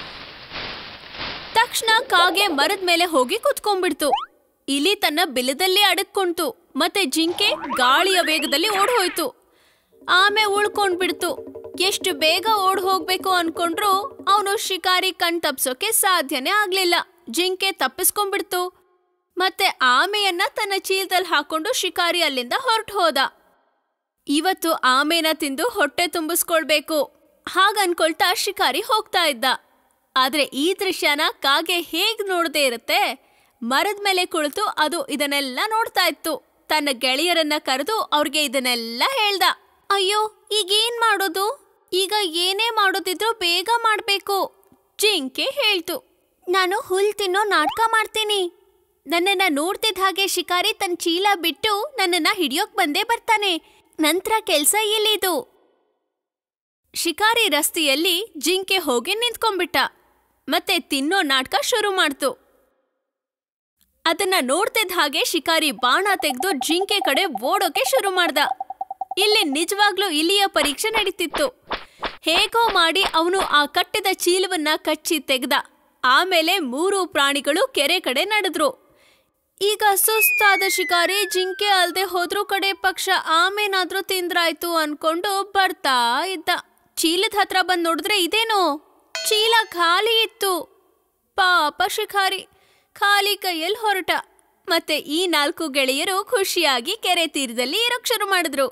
ತಕ್ಷಣ ಕಾಗೆ ಮರದ ಮೇಲೆ ಹೋಗಿ ಕುತ್ಕೊಂಡ್ಬಿಡ್ತು. ಇಲಿ ತನ್ನ ಬಿಲದಲ್ಲಿ ಅಡಕ್ಕೊಂತು, ಮತ್ತೆ ಜಿಂಕೆ ಗಾಳಿಯ ವೇಗದಲ್ಲಿ ಓಡ್ ಹೋಯ್ತು. ಆಮೆ ಉಳ್ಕೊಂಡ್ಬಿಡ್ತು. ಎಷ್ಟು ಬೇಗ ಓಡ್ ಹೋಗ್ಬೇಕು ಅನ್ಕೊಂಡ್ರು ಅವನು ಶಿಕಾರಿ ಕಣ್ ತಪ್ಸೋಕೆ ಸಾಧ್ಯನೇ ಆಗ್ಲಿಲ್ಲ. ಜಿಂಕೆ ತಪ್ಪಿಸ್ಕೊಂಡ್ಬಿಡ್ತು. ಮತ್ತೆ ಆಮೆಯನ್ನ ತನ್ನ ಚೀಲದಲ್ಲಿ ಹಾಕೊಂಡು ಶಿಕಾರಿ ಅಲ್ಲಿಂದ ಹೊರಟು ಹೋದ. ಇವತ್ತು ಆಮೆನ ತಿಂದು ಹೊಟ್ಟೆ ತುಂಬಿಸ್ಕೊಳ್ಬೇಕು ಹಾಗನ್ಕೊಳ್ತಾ ಶಿಕಾರಿ ಹೋಗ್ತಾ ಇದ್ದ. ಆದ್ರೆ ಈ ದೃಶ್ಯನ ಕಾಗೆ ಹೇಗ್ ನೋಡದೆ ಇರುತ್ತೆ? ಮರದ ಮೇಲೆ ಕುಳಿತು ಅದು ಇದನ್ನೆಲ್ಲ ನೋಡ್ತಾ ಇತ್ತು. ತನ್ನ ಗೆಳೆಯರನ್ನ ಕರೆದು ಅವ್ರಿಗೆ ಇದನ್ನೆಲ್ಲ ಹೇಳ್ದ. ಅಯ್ಯೋ, ಈಗೇನ್ ಮಾಡೋದು? ಈಗ ಏನೇ ಮಾಡೋದಿದ್ರು ಬೇಗ ಮಾಡ್ಬೇಕು. ಜಿಂಕೆ ಹೇಳ್ತು, ನಾನು ಹುಲ್ ತಿನ್ನೋ ನಾಟಕ ಮಾಡ್ತೀನಿ. ನನ್ನನ್ನ ನೋಡ್ತಿದ್ದ ಹಾಗೆ ಶಿಕಾರಿ ತನ್ನ ಚೀಲ ಬಿಟ್ಟು ನನ್ನನ್ನ ಹಿಡಿಯೋಕ್ ಬಂದೇ ಬರ್ತಾನೆ. ನಂತರ ಕೆಲ್ಸ ಇಲ್ಲಿದು. ಶಿಕಾರಿ ರಸ್ತೆಯಲ್ಲಿ ಜಿಂಕೆ ಹೋಗಿ ನಿಂತ್ಕೊಂಡ್ಬಿಟ್ಟ. ಮತ್ತೆ ತಿನ್ನೋ ನಾಟಕ ಶುರು ಮಾಡ್ತು. ಅದನ್ನ ನೋಡ್ತಿದ್ದ ಹಾಗೆ ಶಿಕಾರಿ ಬಾಣ ತೆಗೆದು ಜಿಂಕೆ ಕಡೆ ಓಡೋಕೆ ಶುರು ಮಾಡ್ದ. ಇಲ್ಲಿ ನಿಜವಾಗ್ಲೂ ಇಲಿಯ ಪರೀಕ್ಷೆ ನಡೀತಿತ್ತು. ಹೇಗೋ ಮಾಡಿ ಅವನು ಆ ಕಟ್ಟಿದ ಚೀಲವನ್ನ ಕಚ್ಚಿ ತೆಗೆದ. ಆಮೇಲೆ 3 ಪ್ರಾಣಿಗಳು ಕೆರೆ ಕಡೆ ನಡೆದ್ರು. ಈಗ ಸುಸ್ತಾದ ಶಿಕಾರಿ ಜಿಂಕೆ ಅಲ್ದೆ ಹೋದ್ರೂ ಕಡೆ ಪಕ್ಷ ಆಮೇನಾದ್ರೂ ತಿಂದ್ರಾಯ್ತು ಅನ್ಕೊಂಡು ಬರ್ತಾ ಇದ್ದ. ಚೀಲದ ಹತ್ರ ಬಂದ್ ನೋಡಿದ್ರೆ ಇದೇನೋ ಚೀಲ ಖಾಲಿ ಇತ್ತು. ಪಾಪ ಶಿಕಾರಿ ಖಾಲಿ ಕೈಯಲ್ಲಿ ಹೊರಟ. ಮತ್ತೆ ಈ 4 ಗೆಳೆಯರು ಖುಷಿಯಾಗಿ ಕೆರೆ ತೀರದಲ್ಲಿ ಇರೋಕ್ ಶುರು ಮಾಡಿದ್ರು.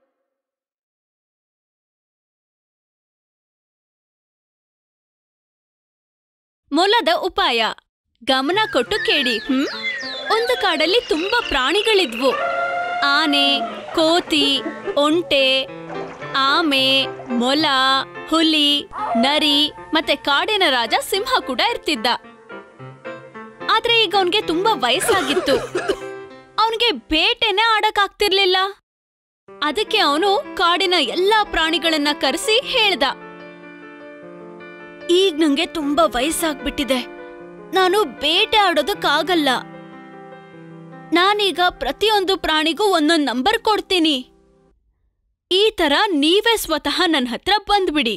ಮೊಲದ ಉಪಾಯ. ಗಮನ ಕೊಟ್ಟು ಕೇಳಿ. ಒಂದು ಕಾಡಲ್ಲಿ ತುಂಬಾ ಪ್ರಾಣಿಗಳಿದ್ವು. ಆನೆ, ಕೋತಿ, ಒಂಟೆ, ಆಮೆ, ಮೊಲ, ಹುಲಿ, ನರಿ ಮತ್ತೆ ಕಾಡಿನ ರಾಜ ಸಿಂಹ ಕೂಡ ಇರ್ತಿದ್ದ. ಆದ್ರೆ ಈಗ ಅವನ್ಗೆ ತುಂಬಾ ವಯಸ್ಸಾಗಿತ್ತು. ಅವನಿಗೆ ಬೇಟೆನೆ ಆಡಕ್ಕಾಗ್ತಿರ್ಲಿಲ್ಲ. ಅದಕ್ಕೆ ಅವನು ಕಾಡಿನ ಎಲ್ಲಾ ಪ್ರಾಣಿಗಳನ್ನ ಕರೆಸಿ ಹೇಳ್ದ, ಈಗ ನಂಗೆ ತುಂಬಾ ವಯಸ್ಸಾಗ್ಬಿಟ್ಟಿದೆ, ನಾನು ಬೇಟೆ ಆಡೋದಕ್ಕಾಗಲ್ಲ. ನಾನೀಗ ಪ್ರತಿಯೊಂದು ಪ್ರಾಣಿಗೂ ಒಂದೊಂದು ನಂಬರ್ ಕೊಡ್ತೀನಿ. ಈ ತರ ನೀವೇ ಸ್ವತಃ ನನ್ನ ಹತ್ರ ಬಂದ್ಬಿಡಿ.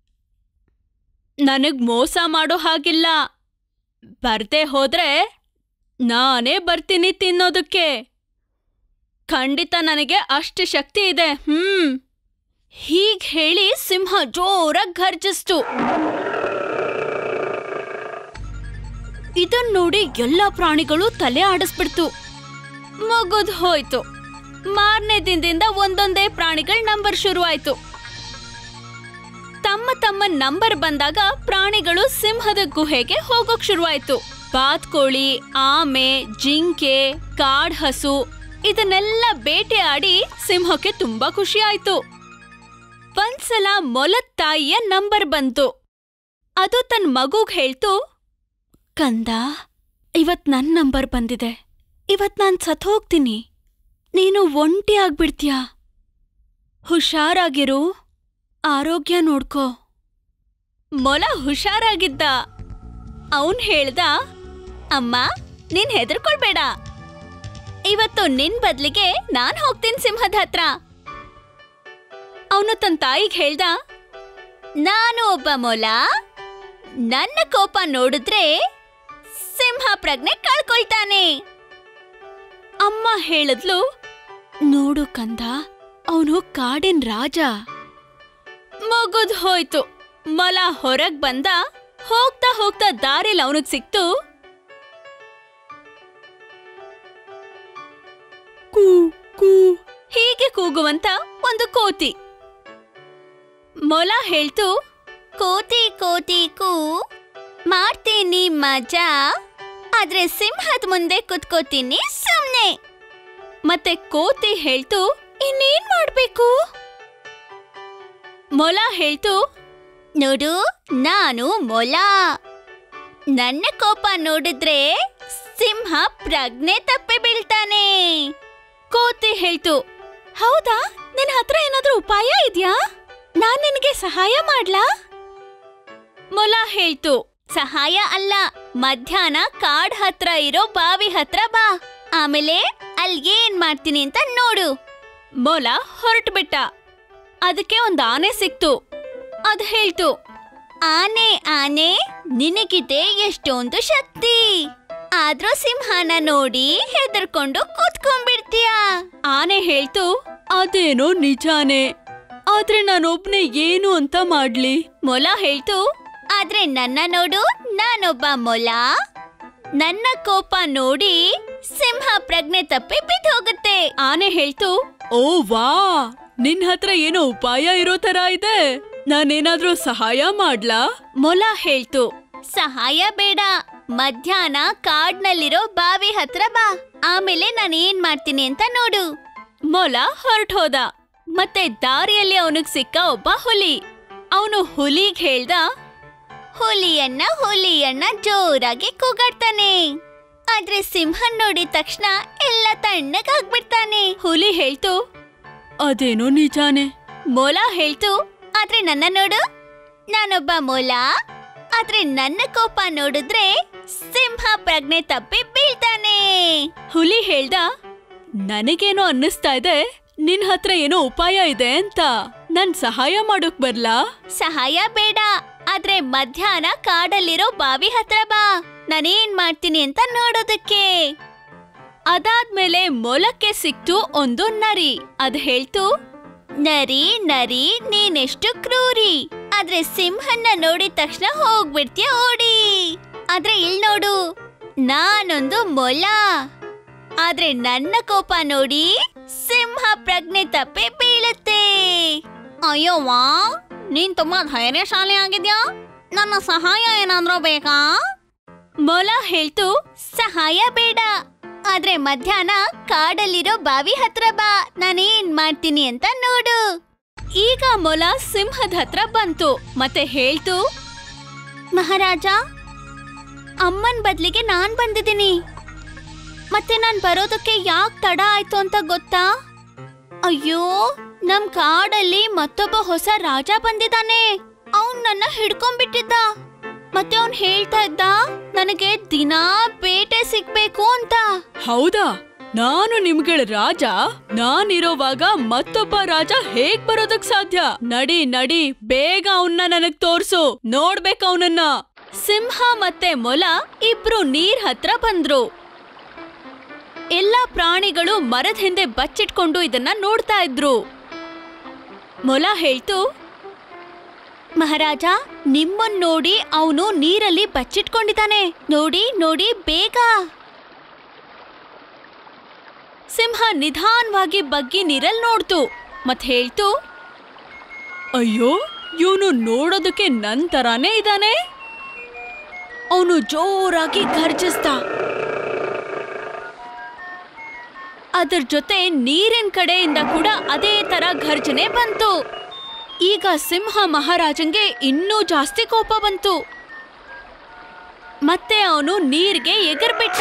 ನನಗ್ ಮೋಸ ಮಾಡೋ ಹಾಗಿಲ್ಲ. ಬರ್ದೇ ಹೋದ್ರೆ ನಾನೇ ಬರ್ತೀನಿ ತಿನ್ನೋದಕ್ಕೆ. ಖಂಡಿತ ನನಗೆ ಅಷ್ಟು ಶಕ್ತಿ ಇದೆ. ಹೀಗ್ ಹೇಳಿ ಸಿಂಹ ಜೋರಾಗಿ ಘರ್ಜಿಸ್ತು. ಇದನ್ ನೋಡಿ ಎಲ್ಲಾ ಪ್ರಾಣಿಗಳು ತಲೆ ಆಡಿಸ್ಬಿಡ್ತು. ಮುಗಿದ್ ಹೋಯ್ತು. ಮಾರನೇ ದಿನದಿಂದ ಒಂದೊಂದೇ ಪ್ರಾಣಿಗಳ ನಂಬರ್ ಶುರು ಆಯ್ತು. ತಮ್ಮ ತಮ್ಮ ನಂಬರ್ ಬಂದಾಗ ಪ್ರಾಣಿಗಳು ಸಿಂಹದ ಗುಹೆಗೆ ಹೋಗೋಕ್ ಶುರುವಾಯ್ತು. ಬಾತ್ಕೋಳಿ, ಆಮೆ, ಜಿಂಕೆ, ಕಾಡ್ ಹಸು ಇದನ್ನೆಲ್ಲ ಬೇಟೆ ಆಡಿ ಸಿಂಹಕ್ಕೆ ತುಂಬಾ ಖುಷಿ ಆಯ್ತು. ಒಂದ್ಸಲ ಮೊಲದ ತಾಯಿಯ ನಂಬರ್ ಬಂತು. ಅದು ತನ್ನ ಮಗುಗ್ ಹೇಳ್ತು, ಕಂದ, ಇವತ್ ನನ್ ನಂಬರ್ ಬಂದಿದೆ. ಇವತ್ ನಾನ್ ಸತ್ ಹೋಗ್ತೀನಿ. ನೀನು ಒಂಟಿ ಆಗ್ಬಿಡ್ತೀಯ. ಹುಷಾರಾಗಿರು, ಆರೋಗ್ಯ ನೋಡ್ಕೋ. ಮೊಲ ಹುಷಾರಾಗಿದ್ದ. ಅವನ್ ಹೇಳ್ದ, ಅಮ್ಮ ನೀನ್ ಹೆದರ್ಕೊಳ್ಬೇಡ. ಇವತ್ತು ನಿನ್ ಬದ್ಲಿಗೆ ನಾನ್ ಹೋಗ್ತೀನಿ ಸಿಂಹದ ಹತ್ರ. ಅವನು ತನ್ನ ತಾಯಿಗೆ ಹೇಳ್ದ, ನಾನು ಒಬ್ಬ ಮೊಲ. ನನ್ನ ಕೋಪ ನೋಡಿದ್ರೆ ಸಿಂಹ ಪ್ರಜ್ಞೆ ಕಳ್ಕೊಳ್ತಾನೆ. ಅಮ್ಮ ಹೇಳಿದ್ಲು, ನೋಡು ಕಂದ, ಅವನು ಕಾಡಿನ ರಾಜ. ಮುಗಿದ್ ಹೋಯ್ತು. ಮೊಲ ಹೊರಗ್ ಬಂದ. ಹೋಗ್ತಾ ಹೋಗ್ತಾ ದಾರಿಲ್ ಅವನಿಗೆ ಸಿಕ್ತು ಕೂ ಕೂ ಹೀಗೆ ಕೂಗುವಂತ ಒಂದು ಕೋತಿ. ಮೊಲ ಹೇಳ್ತು, ಕೋತಿ ಕೋತಿ ಕೂ, ಮಾಡ್ತೀನಿ ಮಜಾ, ಆದ್ರೆ ಸಿಂಹದ ಮುಂದೆ ಕುತ್ಕೋತೀನಿ ಸುಮ್ನೆ. ಮತ್ತೆ ಕೋತಿ ಹೇಳ್ತು, ಇನ್ನೇನ್ ಮಾಡ್ಬೇಕು? ಮೊಲ ಹೇಳ್ತು, ನೋಡು, ನಾನು ಮೊಲ. ನನ್ನ ಕೋಪ ನೋಡಿದ್ರೆ ಸಿಂಹ ಪ್ರಜ್ಞೆ ತಪ್ಪಿ ಬೀಳ್ತಾನೆ. ಕೋತಿ ಹೇಳ್ತು, ಹೌದಾ, ನಿನ್ನ ಹತ್ರ ಏನಾದ್ರೂ ಉಪಾಯ ಇದೆಯಾ? ನಾನ್ ನಿನಗೆ ಸಹಾಯ ಮಾಡ್ಲಾ? ಮೊಲ ಹೇಳ್ತು, ಸಹಾಯ ಅಲ್ಲ, ಮಧ್ಯಾಹ್ನ ಕಾಡ್ ಹತ್ರ ಇರೋ ಬಾವಿ ಹತ್ರ ಬಾ, ಆಮೇಲೆ ಅಲ್ಲಿ ಏನ್ ಮಾಡ್ತೀನಿ ಅಂತ ನೋಡು. ಮೊಲ ಹೊರಟುಬಿಟ್ಟ. ಅದಕ್ಕೆ ಒಂದು ಆನೆ ಸಿಕ್ತು. ಅದು ಹೇಳ್ತು, ಆನೆ ಆನೆ, ನಿನಗಿದೆ ಎಷ್ಟೊಂದು ಶಕ್ತಿ, ಆದ್ರೂ ಸಿಂಹನ ನೋಡಿ ಹೆದರ್ಕೊಂಡು ಕೂತ್ಕೊಂಡ್ಬಿಡ್ತೀಯ. ಆನೆ ಹೇಳ್ತು, ಅದೇನೋ ನಿಜಾನೇ, ಆದ್ರೆ ನಾನೊಬ್ನೇ ಏನು ಅಂತ ಮಾಡ್ಲಿ? ಮೊಲ ಹೇಳ್ತು, ಆದ್ರೆ ನನ್ನ ನೋಡು, ನಾನೊಬ್ಬ ಮೊಲ. ನನ್ನ ಕೋಪ ನೋಡಿ ಸಿಂಹ ಪ್ರಜ್ಞೆ ತಪ್ಪಿ ಬಿದ್ದೋಗುತ್ತೆ. ಆನೆ ಹೇಳ್ತು, ಓ ವಾ, ನಿನ್ ಹತ್ರ ಏನೋ ಉಪಾಯ ಇರೋ ತರ ಇದೆ, ನಾನೇನಾದ್ರೂ ಸಹಾಯ ಮಾಡ್ಲಾ? ಮೊಲ ಹೇಳ್ತು, ಸಹಾಯ ಬೇಡ, ಮಧ್ಯಾಹ್ನ ಕಾಡ್ನಲ್ಲಿರೋ ಬಾವಿ ಹತ್ರ ಬಾ, ಆಮೇಲೆ ನಾನೇನ್ ಮಾಡ್ತೀನಿ ಅಂತ ನೋಡು. ಮೊಲ ಹೊರಟೋದ. ಮತ್ತೆ ದಾರಿಯಲ್ಲಿ ಅವನಿಗೆ ಸಿಕ್ಕ ಒಬ್ಬ ಹುಲಿ. ಅವನು ಹುಲಿಗ್ ಹೇಳ್ದ, ಹುಲಿಯನ್ನ ಹುಲಿಯನ್ನ ಜೋರಾಗಿ ಕೂಗಾಡ್ತಾನೆ, ಆದ್ರೆ ಸಿಂಹನ್ ನೋಡಿದ ತಕ್ಷಣ ಎಲ್ಲ ತಣ್ಣಗಾಗ್ಬಿಡ್ತಾನೆ. ಹುಲಿ ಹೇಳ್ತು, ಅದೇನೋ ನಿಜಾನೆ. ಮೊಲ ಹೇಳ್ತು, ಆದ್ರೆ ನನ್ನ ನೋಡು, ನಾನೊಬ್ಬ ಮೊಲ, ಆದ್ರೆ ನನ್ನ ಕೋಪ ನೋಡಿದ್ರೆ ಸಿಂಹ ಪ್ರಜ್ಞೆ ತಪ್ಪಿ ಬೀಳ್ತಾನೆ. ಹುಲಿ ಹೇಳ್ದ, ನನಗೇನೋ ಅನ್ನಿಸ್ತಾ ಇದೆ, ನಿನ್ ಹತ್ರ ಏನೋ ಉಪಾಯ ಇದೆ ಅಂತ. ನನ್ ಸಹಾಯ ಮಾಡೋಕ್ ಬರ್ಲಾ? ಸಹಾಯ ಬೇಡ, ಆದ್ರೆ ಮಧ್ಯಾಹ್ನ ಕಾಡಲ್ಲಿರೋ ಬಾವಿ ಹತ್ರ ಬಾ, ನಾನೇನ್ ಮಾಡ್ತೀನಿ ಅಂತ ನೋಡೋದಕ್ಕೆ. ಅದಾದ್ಮೇಲೆ ಮೊಲಕ್ಕೆ ಸಿಕ್ತು ಒಂದು ನರಿ. ಅದ್ ಹೇಳ್ತು, ನರಿ ನರಿ, ನೀನೆಷ್ಟು ಕ್ರೂರಿ, ಆದ್ರೆ ಸಿಂಹನ್ನ ನೋಡಿದ ತಕ್ಷಣ ಹೋಗ್ಬಿಡ್ತೀಯ ಓಡಿ. ಆದ್ರೆ ಇಲ್ ನೋಡು, ನಾನೊಂದು ಮೊಲ, ಆದ್ರೆ ನನ್ನ ಕೋಪ ನೋಡಿ ಸಿಂಹ ಪ್ರಜ್ಞೆ ತಪ್ಪಿ ಬೀಳುತ್ತೆ. ಅಯ್ಯೋವಾ, ನೀನ್ ತುಂಬಾ ಧೈರ್ಯಶಾಲಿ ಆಗಿದ್ಯಾ, ನನ್ನ ಸಹಾಯ ಏನಾದ್ರೂ ಬೇಕಾ? ಮೊಲ ಹೇಳ್ತು, ಸಹಾಯ ಬೇಡ, ಆದ್ರೆ ಮಧ್ಯಾಹ್ನ ಕಾಡಲ್ಲಿರೋ ಬಾವಿ ಹತ್ರ ಬಾ, ನಾನೇನ್ ಮಾಡ್ತೀನಿ ಅಂತ ನೋಡು. ಈಗ ಮೊಲ ಸಿಂಹದ ಹತ್ರ ಬಂತು ಮತ್ತೆ ಹೇಳ್ತು, ಮಹಾರಾಜ, ಅಮ್ಮನ್ ಬದ್ಲಿಗೆ ನಾನ್ ಬಂದಿದ್ದೀನಿ. ಮತ್ತೆ ನಾನ್ ಬರೋದಕ್ಕೆ ಯಾಕೆ ತಡ ಆಯ್ತು ಅಂತ ಗೊತ್ತಾ? ಅಯ್ಯೋ, ನಮ್ ಕಾಡಲ್ಲಿ ಮತ್ತೊಬ್ಬ ಹೊಸ ರಾಜ ಬಂದಿದ್ದಾನೆ. ಅವನ್ ನನ್ನ ಹಿಡ್ಕೊಂಡ್ಬಿಟ್ಟಿದ್ದ. ಮತ್ತೆ ಅವನ್ ಹೇಳ್ತಾ ಇದ್ದ, ನನಗೆ ದಿನಾ ಬೇಟೆ ಸಿಗ್ಬೇಕು ಅಂತ. ಹೌದಾ? ನಾನು ನಿಮ್ಗಳ ರಾಜ, ನಾನಿರೋವಾಗ ಮತ್ತೊಬ್ಬ ರಾಜ ಹೇಗ್ ಬರೋದಕ್ ಸಾಧ್ಯ? ನಡಿ ನಡಿ, ಬೇಗ ಅವನ್ನ ನನಗ್ ತೋರ್ಸು, ನೋಡ್ಬೇಕು ಅವನನ್ನ. ಸಿಂಹ ಮತ್ತೆ ಮೊಲ ಇಬ್ರು ನೀರ್ ಹತ್ರ ಬಂದ್ರು. ಎಲ್ಲಾ ಪ್ರಾಣಿಗಳು ಮರದ ಹಿಂದೆ ಬಚ್ಚಿಟ್ಕೊಂಡು ಇದನ್ನ ನೋಡ್ತಾ ಇದ್ರು. ಮೊಲ ಹೇಳ್ತು, ಮಹಾರಾಜ, ನಿಮ್ಮನ್ ನೋಡಿ ಅವನು ನೀರಲ್ಲಿ ಬಚ್ಚಿಟ್ಕೊಂಡಿದ್ದಾನೆ, ನೋಡಿ ನೋಡಿ ಬೇಗ. ಸಿಂಹ ನಿಧಾನವಾಗಿ ಬಗ್ಗಿ ನೀರಲ್ಲಿ ನೋಡ್ತು ಮತ್ ಹೇಳ್ತು, ಅಯ್ಯೋ, ಇವನು ನೋಡೋದಕ್ಕೆ ನನ್ ತರಾನೇ ಇದ್ದಾನೆ. ಅವನು ಜೋರಾಗಿ ಘರ್ಜಿಸ್ದ. ಅದರ ಜೊತೆ ನೀರಿನ ಕಡೆಯಿಂದ ಕೂಡ ಅದೇ ತರ ಘರ್ಜನೆ ಬಂತು. ಈಗ ಸಿಂಹ ಮಹಾರಾಜಂಗೆ ಇನ್ನೂ ಜಾಸ್ತಿ ಕೋಪ ಬಂತು. ಮತ್ತೆ ಅವನು ನೀರ್ಗೆ ಎಗರ್ಬಿಟ್ಟ.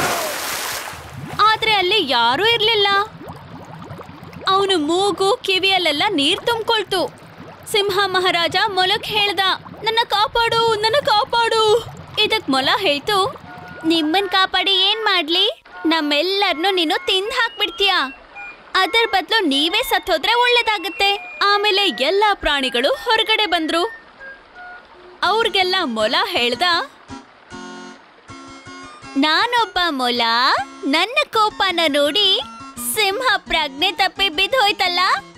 ಆದ್ರೆ ಅಲ್ಲಿ ಯಾರೂ ಇರ್ಲಿಲ್ಲ. ಅವನು ಮೂಗು ಕಿವಿಯಲ್ಲೆಲ್ಲ ನೀರ್ ತುಂಬಿಕೊಳ್ತು. ಸಿಂಹ ಮಹಾರಾಜ ಮೊಲಕ್ ಹೇಳ್ದ, ನನ್ನ ಕಾಪಾಡು, ನನ್ನ ಕಾಪಾಡು. ಇದಕ್ ಮೊಲ ಹೇಳ್ತು, ನಿಮ್ಮನ್ ಕಾಪಾಡಿ ಏನ್ ಮಾಡ್ಲಿ, ನಮ್ಮೆಲ್ಲರನ್ನು ನೀನು ತಿಂದು ಹಾಕ್ಬಿಡ್ತೀಯ. ಅದರ ಬದಲು ನೀವೇ ಸತ್ತೋದ್ರೆ ಒಳ್ಳೇದಾಗುತ್ತೆ. ಆಮೇಲೆ ಎಲ್ಲ ಪ್ರಾಣಿಗಳು ಹೊರಗಡೆ ಬಂದ್ರು. ಅವ್ರಿಗೆಲ್ಲ ಮೊಲ ಹೇಳ್ದ, ನಾನೊಬ್ಬ ಮೊಲ, ನನ್ನ ಕೋಪನ ನೋಡಿ ಸಿಂಹ ಪ್ರಜ್ಞೆ ತಪ್ಪಿ ಬಿದ್ದೋಯ್ತಲ್ಲ,